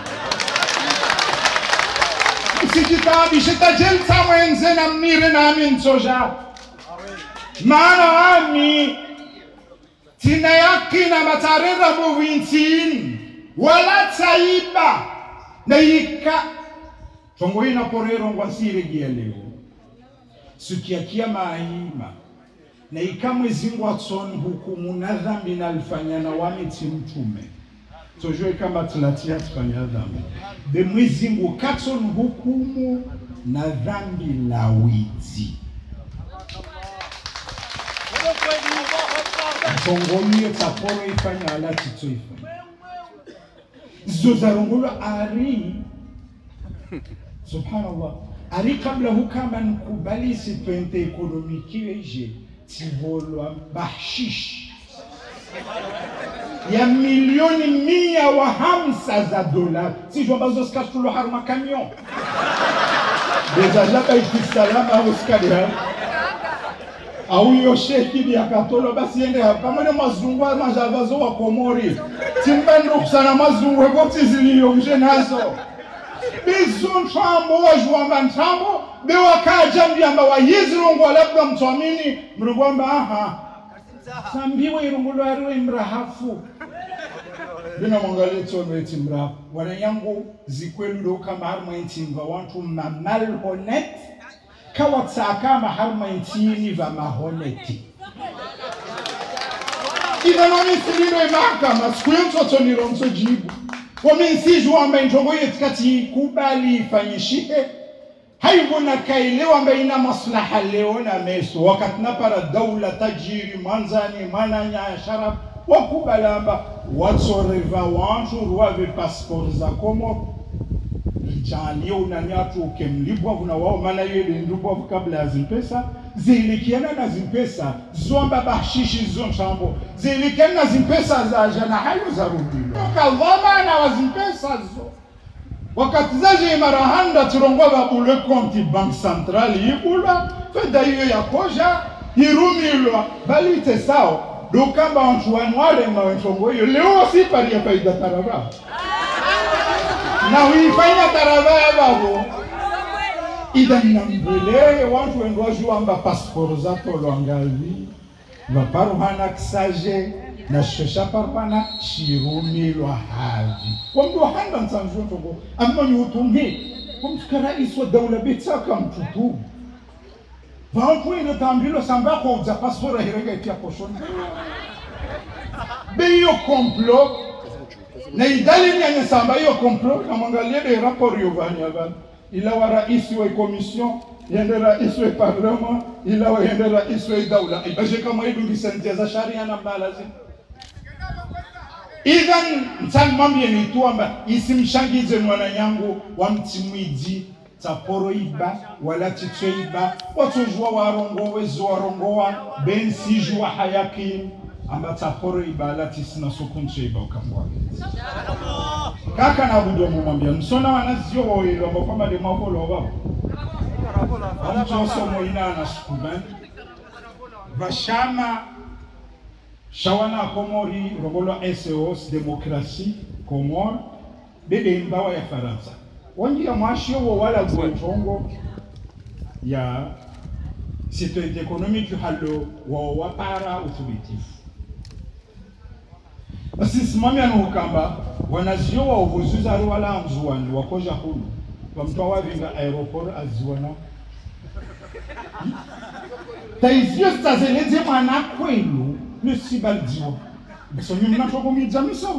Sikitabi shitajel tawenze na mnire na amin soja maana ami tina yaki na matarera buwintin wala taiba na yika tongo ina porero ngwasire gieleo sukiakia maima na yika mwezi ngwatson hukumu na dhambi na alifanya na wamiti mtume Tojwe kama tulatia tufanya dhambi. De mwezi mgu katson hukumu na dhambi la wizi. Tongolie taporo ifanya ala tito ifanya. Zozarongolo ari. Subhanallah. Ari kabla hukama nkubali sipente ekonomiki weje. Tivolwa bahshish. Ya milioni mia wa hamsa za dola. Si jwa bazo skatulo harma camion. Deja jaba ikisalama huskadi ha. Au yo sheki di akatolo basi ende hapa mwana mazungu majavazo wa Komori timbendo kusana mazungu weboti ziliyo mjenazo bizun chambo wa juamba nchambo be wakaja mbiamba wa yizirungu labda mtuamini mrugwamba aha sambiwe irungulo ariwe mrahafu bina mwangalie tono eti mrahafu wana yangu zikwelu kama harma intimba wantu mamal honet kawatsaka maharma intini va mahoneti ina nami silino imahakama siku ya mtoto nilomso jibu wamensiju amba intongo yetikati kubali ifanyishike haivu na kailewa amba ina maslaha leo na meso wakati napara daula tajiri manzani mananya sharab wakubala amba watsoreva wantu ruave passport za Komoro Jali unanyatu ukemlibwa kuna wao maana yeye ndibwa kabla ya zimpesa zilikiana na zimpesa zomba bashishi zonshambo zilikiana na zimpesa za jana hayo za rudilo kadhama na wazimpesa zo wakati zaje marahanda turongwa babule konti bank central ibula feda hiyo ya koja hirumilwa bali tesao dokamba wantu wanwale na wentongo hiyo leo si pali ya faida taraba na huifanya taravaya babo idhan nambele watu wendoju amba passport za tolwangavi vaparuhana kisaje na shosha parwana shirumi lwa havi wamdu handa nsanzu togo amani utungi wamtuka rais wa dawla betaka mtutu vantu ndo tambilo samba ko za passport hirega itia poshon beyo complot na idali nyanya samba hiyo complot na mwangalie de rapport yovani avan ila wa rais wa commission yende rais wa parlement ila wa yende rais wa dawla ibaje kama hidu ngisenteza sharia na lazima even mtani mwambie ni tuamba isimshangize mwana yangu wa mtimwiji taporo iba wala titweiba watujua warongowe zuwarongowa ben sijua hayakim amba taporo iba la tisina sokunche iba ukamwage kaka na budo mwambia msona wanazio wailo amba kwamba de mwakolo wababo mtu somo ina na shukubani vashama shawana Komori rogolo S O S demokrasi Komor bebe mbawa ya Faransa wangi ya mwashio wa wala guetongo ya situation économique halo wa wapara uthibitifu basi simami anukamba wanazio wa uvuzuza ari wala mzuwani wakoja hulu wamtoa vinga aeroport aziwana taizio stazeleze mwana kwenu le sibaldio bisonyo mnatoko mijamiso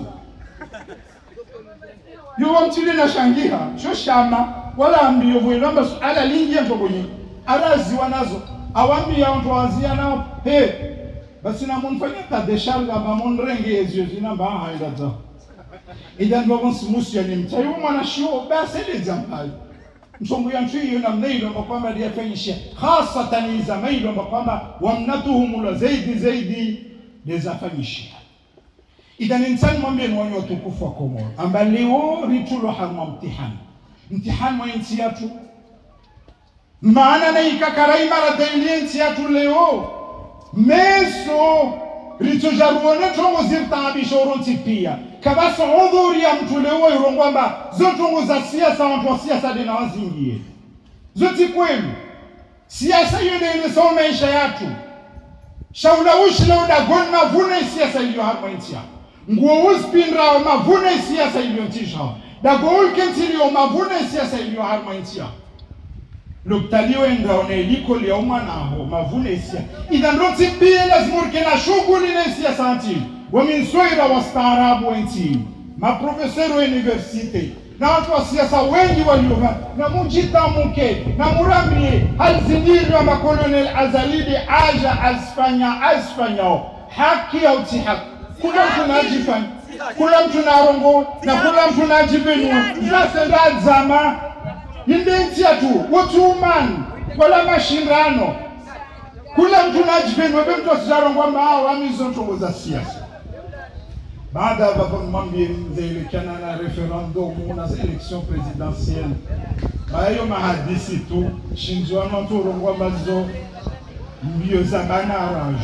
yo wamtile na shangiha sho shama wala ambiyo vuelamba ala lingi ntobonyi ala ziwa nazo awambi ya mtu wazia nao he basi na munfanya ta desharga ba monrenge ezio zina ba haida za idan babon simusi ya nimtayo mwana shio basi le jampali msongo ya nchi hiyo na mnailo kwamba dia fanyishia hasatan zamailo kwamba wamnatuhum la zaidi zaidi lezafanyishia idan insan mwambie ni wanyo tukufu wa Komoro amba leo ritulo harma mtihani mtihani wa nchi yetu maana na ikakarai mara daily nchi yetu leo meso ritujaruone tongo zirtabishoronti pia kabasa udhuri ya mtu leo irongwamba zotongo za siasa watu wa siasa dena wazingie zoti kwenu siasa hiyo ndio inasoma maisha yetu shaula ushla da gon mavuna siasa hiyo harma nchi nguo uspinra mavuna siasa hiyo ntisha da gol kentilio mavuna siasa hiyo harma nchi loptalio ndio neliko leo mwana ho mavuna siasa idan roti pia lazima kena shughuli na siasa nchi waminsoira wastaarabu nchi maprofesori wa university na watu wa siasa wengi waliova na mujita muke na muramie halzindiri wa makolonel azalidi aja asfanya asfanya haki au si haki. Kula mtu najifanya, kula mtu narongo na kula mtu najibenua. Sasa ndio zama indentia tu watu umani wala mashindano. Kula mtu najibenua mtu asijarongo ambao wamizonto za siasa. Baada ya mwambie mzeelekana na referendum na election presidentielle. Bayo mahadisi tu shinzwano tu rongwa mazo mbio za bana arrange.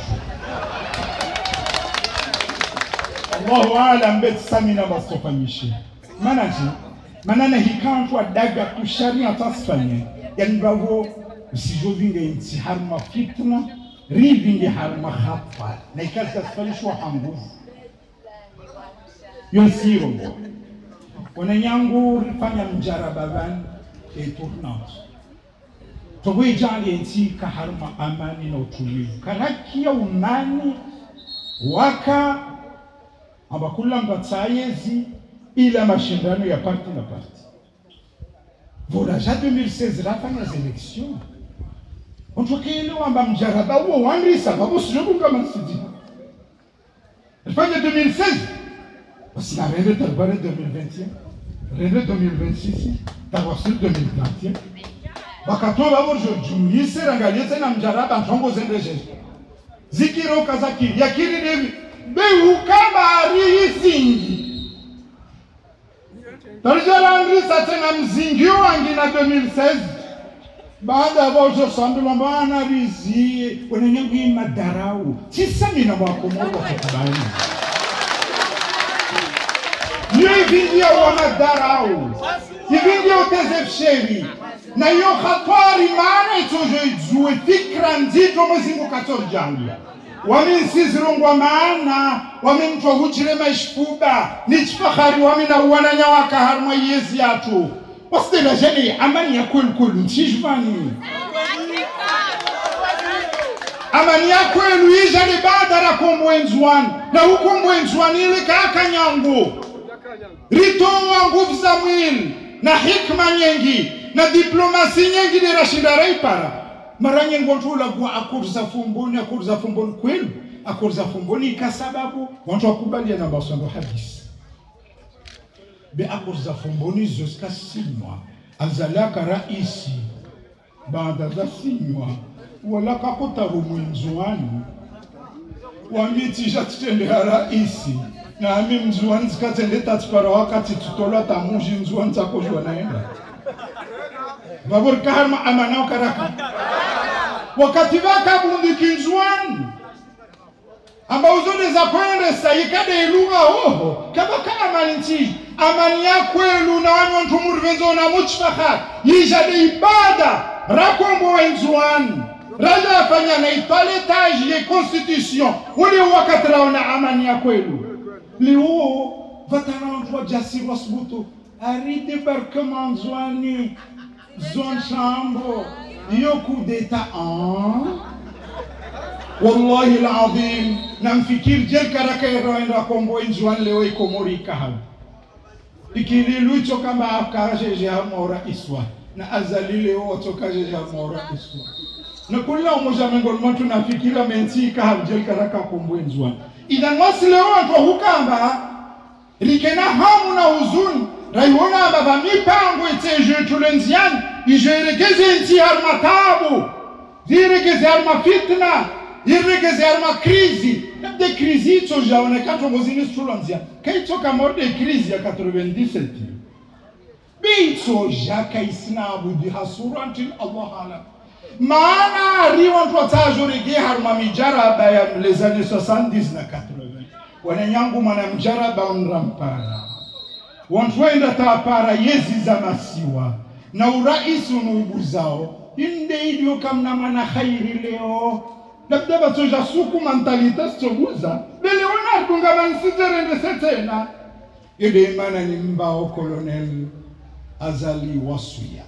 Allahu alam bet samina bastofanyishe. Manaji manana hikantwa daga kushari atasfanye. Yani bavo usijovinge inti harma fitna rivinge harma khata. Na ikaza tasfalishwa hanguvu. Yonsiro wananyangu rifanya mjaraba van eturnat towe jali enti kaharma amani na utulivu karakia umani waka ambakula mbatayezi ila mashindano ya parti na parti vola ja deux mille seize rafanya za election ontokelewa amba mjaraba huo wandisa babo sijobu kama sidi rifanya deux mille seize. Parce qu'il a rêvé de parler deux mille vingt et un, rêvé deux mille vingt-six, d'avoir sur deux mille trente et un. Bakato babo jojumi serangalie tena mjaraba ntongo zendeje. Zikiro kazakiri yakiri devi be ukama ari isingi. Tarjala andri satena mzingi wangi na deux mille seize. Baada bojo sambula bana rizi wenenyangu madarau. Sisa mina bakomoa kwa Nivingia wa madarau. Nivingia utezefsheri. Na yo khatwari maana itoje juwe fikra nzito mwezingu katorjani. Wami nsizirungwa maana, wami mtuwa huchire maishfuba, nichfahari wami na uwananya waka harma yezi yatu. Wasitela jeni amani ya kwelu kwelu ntishvani. Amani ya kwelu ija ni badara kumwenzuani. Na huku mwenzuani ili kaka nyangu. Ritoa nguvu za mwili na hikma nyingi na diplomasi nyingi ni rashinda raipara mara nyingi watu la akurza fumboni akurza fumboni kweli akurza fumboni kwa sababu watu wakubali na basondo hadisi be akurza fumboni zoska simwa azalaka raisi baada za simwa wala kakutaru mwinzuani wamiti jatende raisi na ami mzuani zikatende tatipara wakati tutola tamuji mzuani zako jua naenda. Vabur kaharma amanao karaka. Wakati waka bundi kinzuani. Amba uzone za kwende sayikade ilunga oho. Kaba ka amani nchi. Amani ya kwelu na wani wantumuri venzo na muchfaka. Yijade ibada. Rakombo wa nzuani. Raja afanya na ipaletaji ya constitution. Uli wakati raona amani ya kwelu. Leo vataranjwa jasiri wasbutu aride barkama zwani zon chambo yoku deta an wallahi alazim namfikir jel karaka iraenda kombo inzwan leo ikomori kahal ikili lucho kama akaje je amora iswa na azali leo otokaje je amora iswa na kula umoja mengol mtu nafikira menti kahal jel karaka kombo inzwan idan wasile watu hukamba likena hamu na huzuni raiona baba mipango iteje tulenziani ijerekeze nti harmatabu zirekeze harma fitna irekeze harma krizi de krizi to jaone kato mozini tulanzia kaito kamorde krizi ya quatre-vingt-dix-sept bito jaka isnabu di hasurantin Allah ala maana riwantu watajorege harma mijaraba ya les années soixante-dix na quatre-vingts wananyangu mana mjaraba unrampara wantuenda tapara yezi za masiwa na uraisi unuibu zao inde idio kamna mana khairi leo labda batoja suku mentalita stoguza bele wana kunga mansiterende setena ide mana ni mbao colonel Azali Wasuya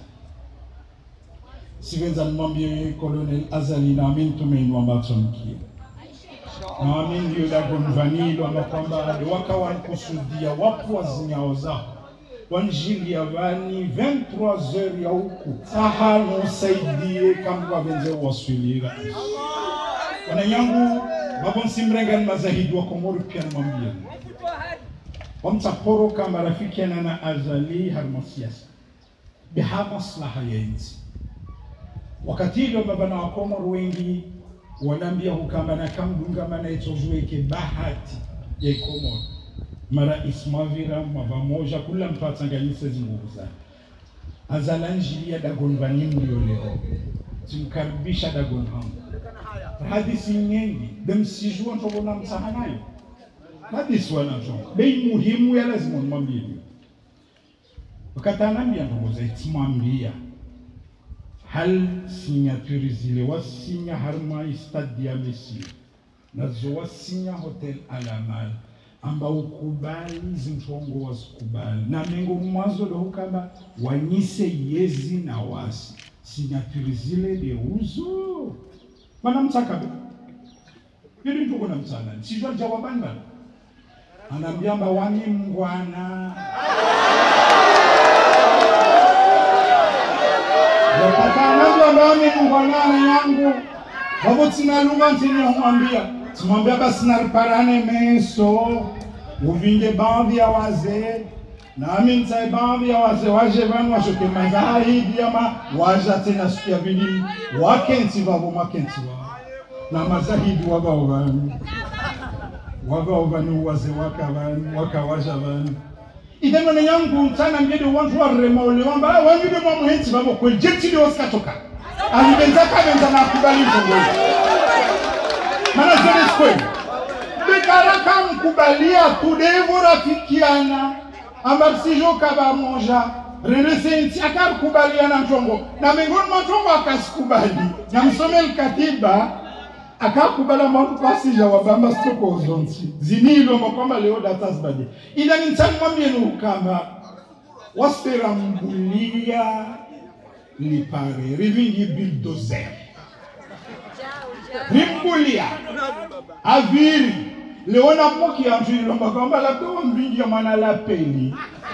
sivenza mwambie colonel Azali na amin tumeinu ambatonkia na amin ndiyo la gonvanilo amba kwamba waka wankusudia wapu wazinyao zao wanjili ya vani vingt-trois heures ya uku saha nusaidie kama wabenze waswilira wananyangu Babo simrenga mazahidi wa Komoro pia namwambia. Wamtaporo kama rafiki yana na azali harma siasa. Biha maslaha ya nchi. Wakati hilo baba na wa Komoro wengi wanaambia hukamba na kamdunga mana itojueke bahati ya Komoro. Mara ismavira mavamoja kula mtu atanganyisa zinguvu zake. Azalanjilia dagon vanimu yoleo. Tumkaribisha dagon hamu. Hadisi nyingi demsijua ntobona msahanayo. Hadisi wanajonga. Bei muhimu ya lazima mwambie. Wakati anambia ndogoza itimwambia. Hal signature zile wasinya harma istadi ya Messi. Nazo wasinya hotel Alamal. Amba ukubali zintongo wasikubali. Na mengo mwazo lo hukamba wanyise yezi na wasi. Signature zile de uzo. Mana mtaka yule mtu kuna mtana sijua jawabani bana anaambia mba wani mngwana yapata anaambia mba wani mngwana yangu wabo tina lunga ntini humambia tumambia basi nariparane meso uvinge baadhi ya wazee na amin ntai baadhi ya wazee waje vanu washoke mazahidi ama waja tena siku ya vili wakenti wabo makenti wabo na mazahidi waga ovani waga ovani waze waka vani waka waja vani ideno na yangu mtana mjede wantu wa remaule wamba wanjude mwa muhenti babo kwe jeti li waska toka alibenzaka benza na kubali mtongo mana zene skwe bekaraka mkubalia tudevu rafikiana amba sijo kaba monja renese inti akar kubaliana mtongo na mingoni mtongo akasikubali na msome katiba akakubala mwangu pasi ya wabamba stoko uzonti zinilo mkwamba leo datas bade ila nintani mwambie nukamba waspera mbulia lipare rivingi bulldozer rimbulia aviri leona moki ya mtu ilomba kwamba labda wa mbingi ya mana la peli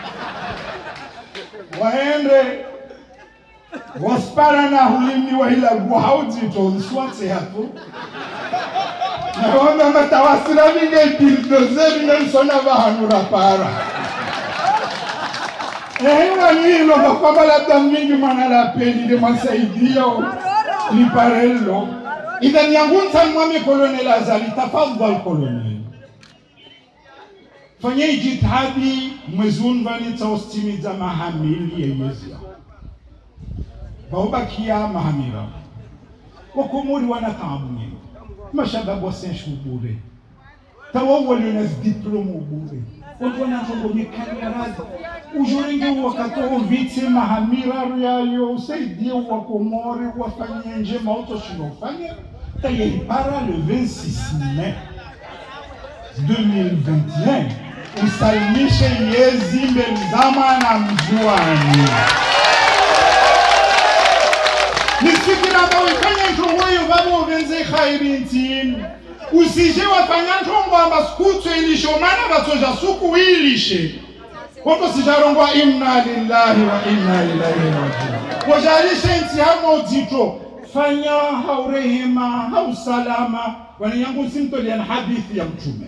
waende waspara na hulimi wa hila guhauti tonsuate hapo na wanda matawasira minge bulldozer nelsona vahanura para ehewa nilo makwamba labda mingi mana la peli de masaidia liparello idhan yangunta mwami kolonel azali tafadhal kolonel fanye jitihadi mwezun vani taostimiza mahamili ya yezia Baubakia mahamira. Wakomori wanatamu nyingi. Mashababu wasenshi ubure. Tawa walionas diploma ubure. Watu wanatongo mekanyarazi. Ujoringi wakatoa viti mahamira ruyayo. Usaidia wakomori wafanye nje mauto shinofanya. Taye para le vingt-six mai deux mille vingt et un. Usalimishe yezi mbelzama na mjuani. Nisikira bawe kanya ntongoyo babo benze khairintin usije wafanya ntongo amba skutu ilishomana batoja suku ilishe koto sijarongwa inna lillahi wa inna ilaihi rajiun wajalishe nti hamo dito fanya haurehema hausalama wani yangu simtoli ya hadithi ya mtume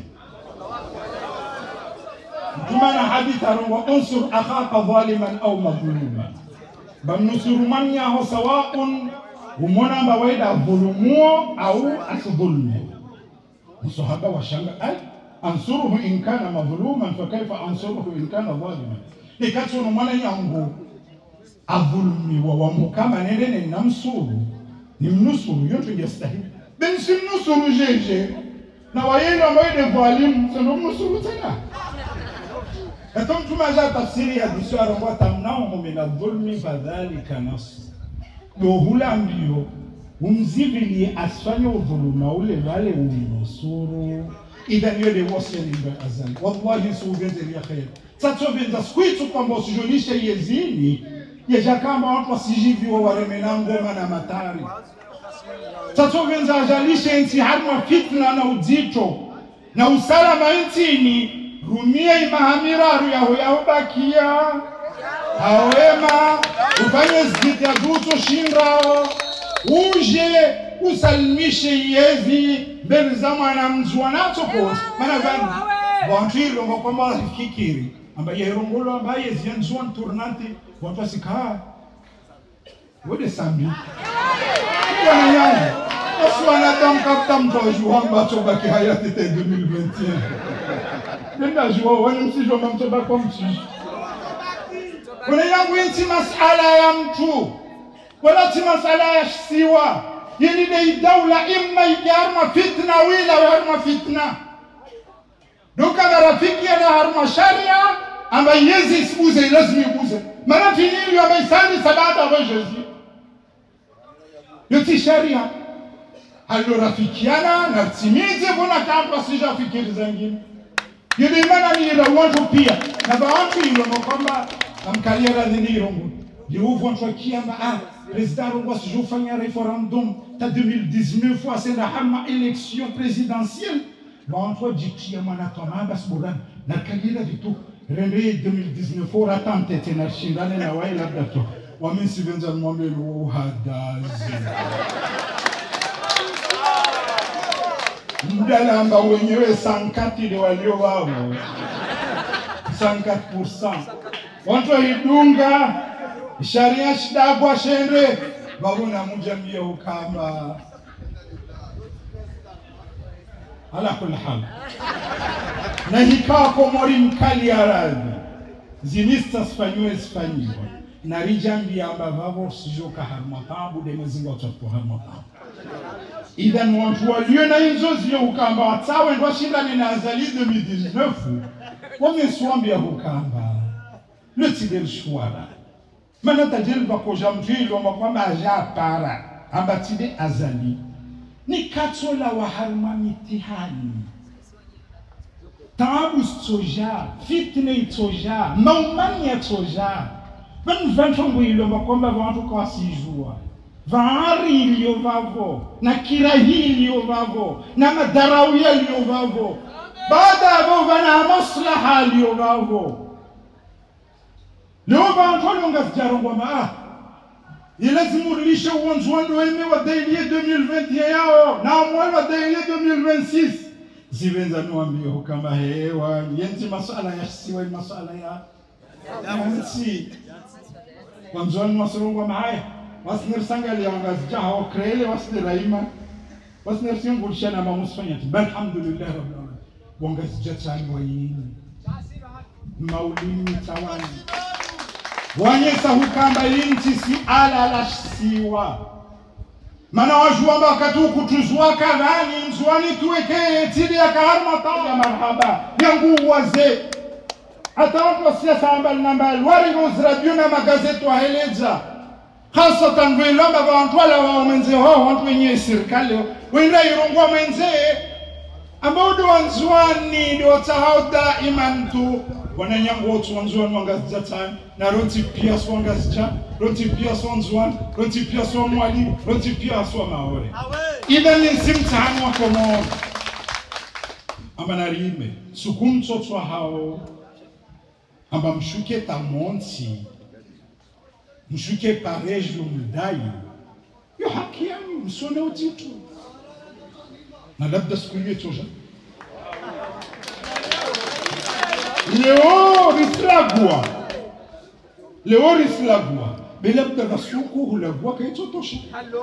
mtume na hadithi arongwa unsur akhaka zaliman au madhuluman bamnusurumani yaho sawaun umona mbawaida dhulumuo au asudhulumu msohaba wa shanga ay ansuruhu in kana madhuluman fa kaifa ansuruhu in kana zaliman ikati umona yangu adhulumi wa wamukama nendene namsuru ni mnusuru yote yastahili ben simnusuru jeje na wayenda mbawaida dhalimu sendo mnusuru tena Etom tumaja tafsiri ya diswa rongwa tamnao mina dhulmi fadhalika nasu. Yohula mbio umzivili asfanyo dhuluma ule wale uminusuru. Idhan yode wasi nimba azali. Wallahi suugeze ya khair. Tato venda skuitu kwamba usijolisha yezini. Yeja kama watu wasijivi wa waremenango mana matari. Tato venda ajalisha inti harma fitna na udito. Na usalama intini. Rumia imahamira ruyaho yahubakia hawema ufanye zidya duto shindrao uje usalimishe yezi mbele za mwana mzwana toko mana van wantilo ngokoma kikiri ambaye rongolo ambaye zianzwa tournante watu asika wode sambi wana yangu oswana tamkapta mtoju amba toba ki hayati te deux mille vingt et un nenda jua wani msijo mamtoba kwa msijo kuna yangu inti masala ya mtu wala ti masala ya siwa yeni de dawla imma ikarma fitna wila harma fitna doka na rafiki ya harma sharia amba yezi isbuze lazima ibuze maana tinili ambaye sani sabata wa Yesu yote sharia halo rafikiana na timize bona kama sija fikiri zingine yule maana ni rawantu pia na baadhi ile kwamba amkalia radhini rongo liuvu watu kiamba ah président rongo sijofanya referendum ta deux mille dix-neuf fois c'est la hama élection présidentielle baadhi jikia mwana toma bas bolan na kalia vitu rende deux mille dix-neuf ora tante tena shindane na wale labda tu wamesivenza mwambe lo hadazi mdalamba wenyewe sankati de walio wao cinquante pour cent watu hidunga sharia shida kwa shende babona mjambia ukamba ala kula hal na hikao komori mkali arabi zinista sfanywe sfanyiwa na rijambia ambavavo sijoka harmatabu de mzingo watu harmatabu idhan watu walio na hizo zio ukamba watawe ndo shindane na azali deux mille dix-neuf wameswambia ukamba le tidel shwara mana tajel bakoja mjilo makwamba aja para ambatide azali ni katola wa harma mitihani tabu soja fitne soja maumani soja ben vantongo ilo makwamba watu kwa sijua vaari iliyo vavo na kirahi iliyo vavo na madarawia iliyo vavo baada ya vana maslaha iliyo vavo leo bantolo ngasijarongo ma ilazimu rilisha uonzwando weme wa daily deux mille vingt et un yao na mwezi wa daily deux mille vingt-six zivenza nuambio kama hewa yenti masala ya siwa masala ya yansi wanzwano wasorongo mahaya wasner sangali wangazija hao krele wasner raima wasner singulishana mamusfanya alhamdulillah rabbil alamin wangazija tani wayini maulini tawani wanyesa hukamba inti si ala la siwa mana wajua wakati ukutuzwa kadhani mzwani tuweke tili ya kaharma tawa marhaba yangu waze hata watu wa siasa ambali nambali wari uzradio na magazeti wa heleja hasa tanvela baba watu wala wa menze ho watu wenye serikali wenda irongwa menze ambao ndo wanzwani ndo tahauda imantu wananyango watu wanzwani wangazija time na roti pia swangazija roti pia swanzwani roti pia swamwali roti pia swamaore ida ni simtano wako mo amba narime sukumto twa hao amba mshuke tamonti mshuke parejo mdai yo haki yangu msone utitu na labda siku hiyo toja leo rislagwa leo rislagwa bila labda vasuku hulagwa kaito tosha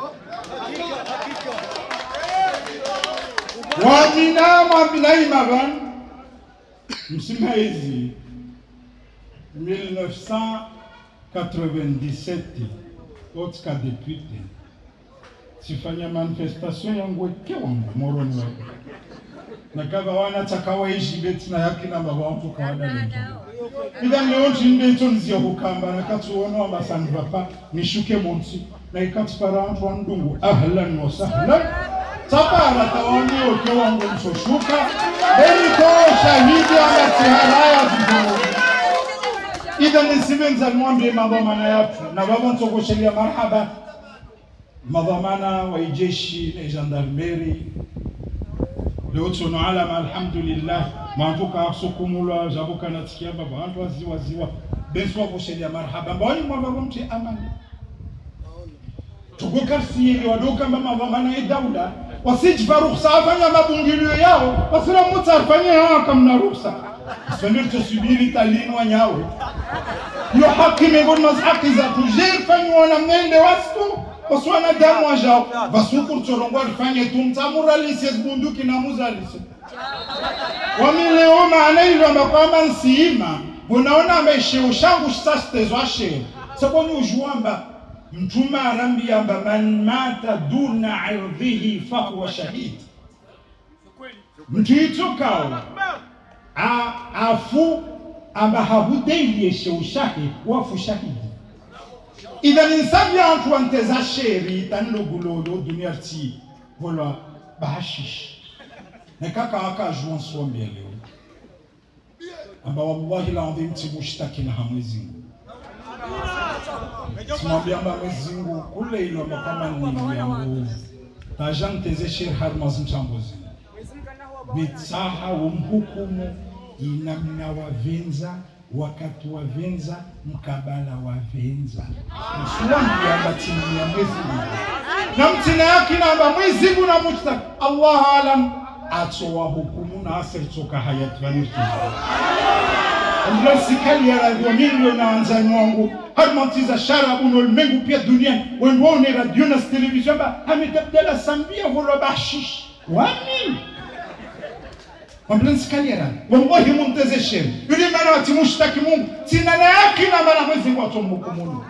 wamina wamina imaban msima hizi mille neuf cent quatre-vingt-dix-sept autre cas député sifanya manifestation yangu kiwango moroni wako na kava wana takawaishi beti na yaki na baba wangu kawada leto ila leo njinde tonzi ya hukamba na katuona wa masangi papa nishuke monti na ikati para wantu wandungu ahlan wa sahlan tapara tawani oke wangu msoshuka beli kwa shahidi ama tiharaya zidogo ida nisivenza mwambie madhamana yapu na baba ntoko shelia marhaba madhamana wa ijeshi na gendarmerie leo tuna alama alhamdulillah maantuka akusukumulwa jabuka natikia baba wantu waziwa ziwa benso wako shelia marhaba mbawani mwababa mti amani tuko kasi ili wadoka mbama madhamana ya daula wasijipa ruhusa afanya mabungilio yao, wasila mtu afanye hao kama ruhusa. Sio tusubiri talinwa nyawe. Yo haki miongoni mwa haki za tujir fanywa na mende wastu waswana damu wajao vasukur chorongo alifanye tumtamuralisi bunduki na muzalisi wamileo maana hilo ambako nsiima unaona amesheushangu sastezwa she saboni ujuamba mtume arambia amba man mata duna ardhihi fahuwa shahid mtu itokao a afu amba habudeilie sheushahi wafu shahidi idha ninsabi antu anteza sheri tanilo gulolo dunia ti volwa bahashish nekaka waka juan swambi leo amba wallahi la adhim timushtaki na hamwezi Mungu simwambia amba mwezi Mungu kule ilo makama ni yangu tajan teze sheri harmaz mchambozi bitsaha umhukumu inamna wavenza wakati wavenza mkabala wavenza msuwangi amba tini ya mwezi na mtina yaki na amba mwezi na mustaq Allah alam atowa hukumu na asir toka hayat vanirtu Mbla sikali ya radio milio na anzani wangu harmantiza sharabu no mengu pia dunia wenwone radio na television ba hamitabdala sambia volo bashish wamin Mbla sikali ya radio wallahi munteze sheri yule mana wati mushtaki Mungu tina na yaki na mana mwezi watu mhukumuni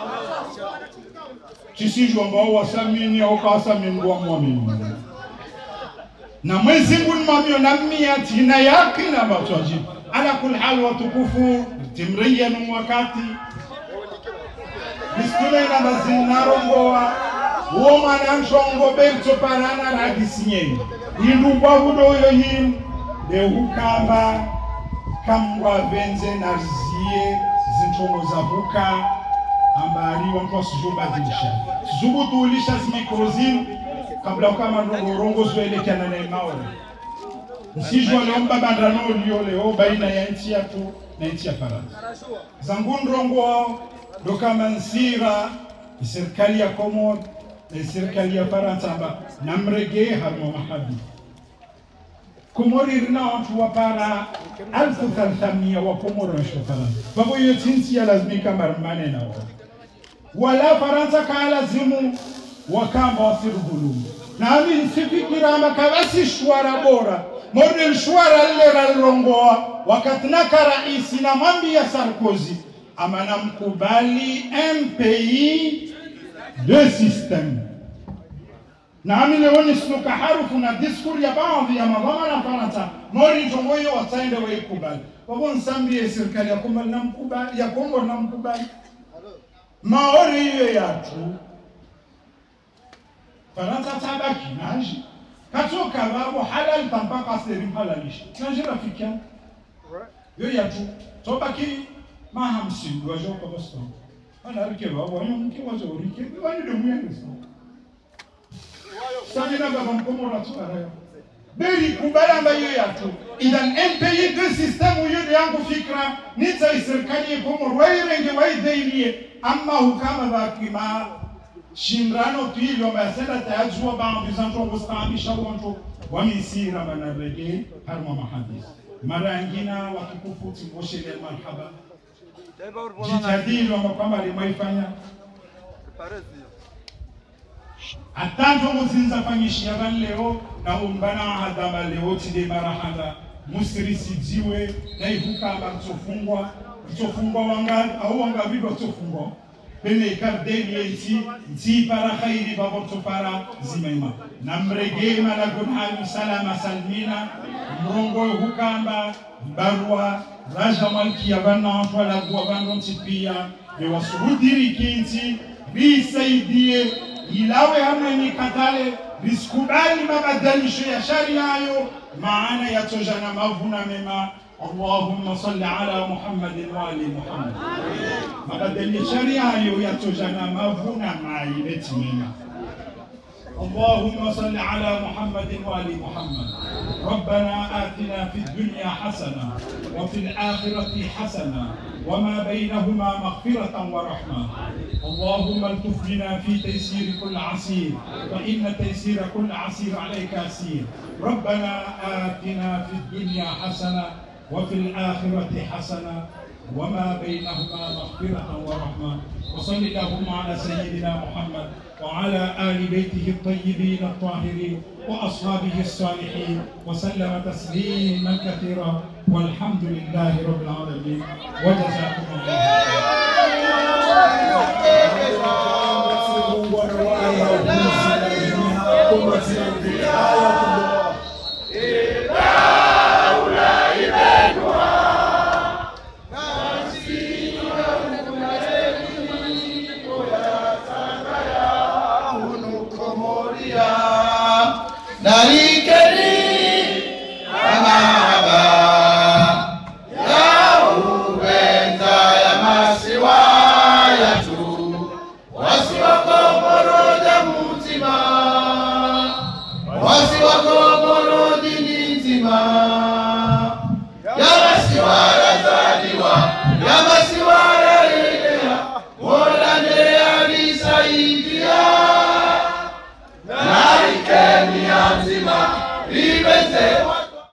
chisiju ambao wasamini au kawasamini wa muamini na mwezi Mungu mwamio na mia tina yaki na watu wajibu ala kul hal watukufu timriya na wakati mistule na bazina rongoa woma na nshongo belto parana radisinye indu bahudo yo yin de hukamba kamwa venze na zie zintongo za buka ambari wanko sijubadilisha zubutulisha zmikrozin kabla kama rongo zwele kana na mawe Sijua leomba bandano liyo leo baina ya nchi yetu na nchi ya Faransa. Zangundrongo doka mansira serikali ya Komoro na serikali ya Faransa amba namrege harmo mahabi. Komoro irina watu wapara alfu thalthamia wa Komoro na Faransa. Babo hiyo tinsi ya lazimika marmane na wao. Wala Faransa kaalazimu wakamba wasirugulumu. Na ami nsifikira amba kawasi shwara bora. Model shwara lera longoa wakati naka raisi na mambi ya Sarkozy amana mkubali un pays deux systèmes na amile woni snuka harufu na diskuri ya baadhi ya mabama na Faransa mori njongoyo wataende waikubali wabo nsambi ya serikali ya Komoro na mkubali ya Komoro na mkubali maori hiyo yatu Faransa tabaki naji Katoka wao halal tampaka serim halalish. Najira fikia. Yo yatu. Tobaki mahamsi wajo kwa bosto. Ana rike wao wanyo mke wajo rike. Wani domu yangu. Sabina baba mkomora tukarayo. Beri kubalamba yo yatu. Idan un pays de système uyo yangu fikra nita serikali ya Komoro wairenge waideilie amma hukama bakima Shimrano tuilo masela tajua ba bizanto ngostamisha wanto wamisira banarege harma mahadis mara nyingine wakikufuti ngoshele marhaba jitadilo kwamba limaifanya atanto muzinza fanyishia ban leo na umbana hadama leo tide marahaba musirisi jiwe na ivuka mtofungwa mtofungwa wanga au wanga bibo tofungwa Bene kardeni enti nti para khairi baborto para zimaima namrege malagunhani salama salmina mrongo hukamba barua raja malki yabana wala guabando ntipia be wasudiri kinti bisaidie ilawe hamani katale biskubali mabadilisho ya sharia hayo maana yatojana mavuna mema اللهم صل على محمد وآل محمد مبدل الشريعة يتوجنا مفهونا ما يبتمنا اللهم صل على محمد وآل محمد. ربنا آتنا في الدنيا حسنة وفي الآخرة حسنة وما بينهما مغفرة ورحمة. اللهم التف بنا في تيسير كل عسير، فإن تيسير كل عسير عليك يسير. ربنا آتنا في الدنيا حسنة وفي الآخرة حسنة وما بينهما مغفرة ورحمة. وصل اللهم على سيدنا محمد وعلى آل بيته الطيبين الطاهرين وأصحابه الصالحين وسلم تسليما كثيرا، والحمد لله رب العالمين، وجزاكم الله. Yamasiwa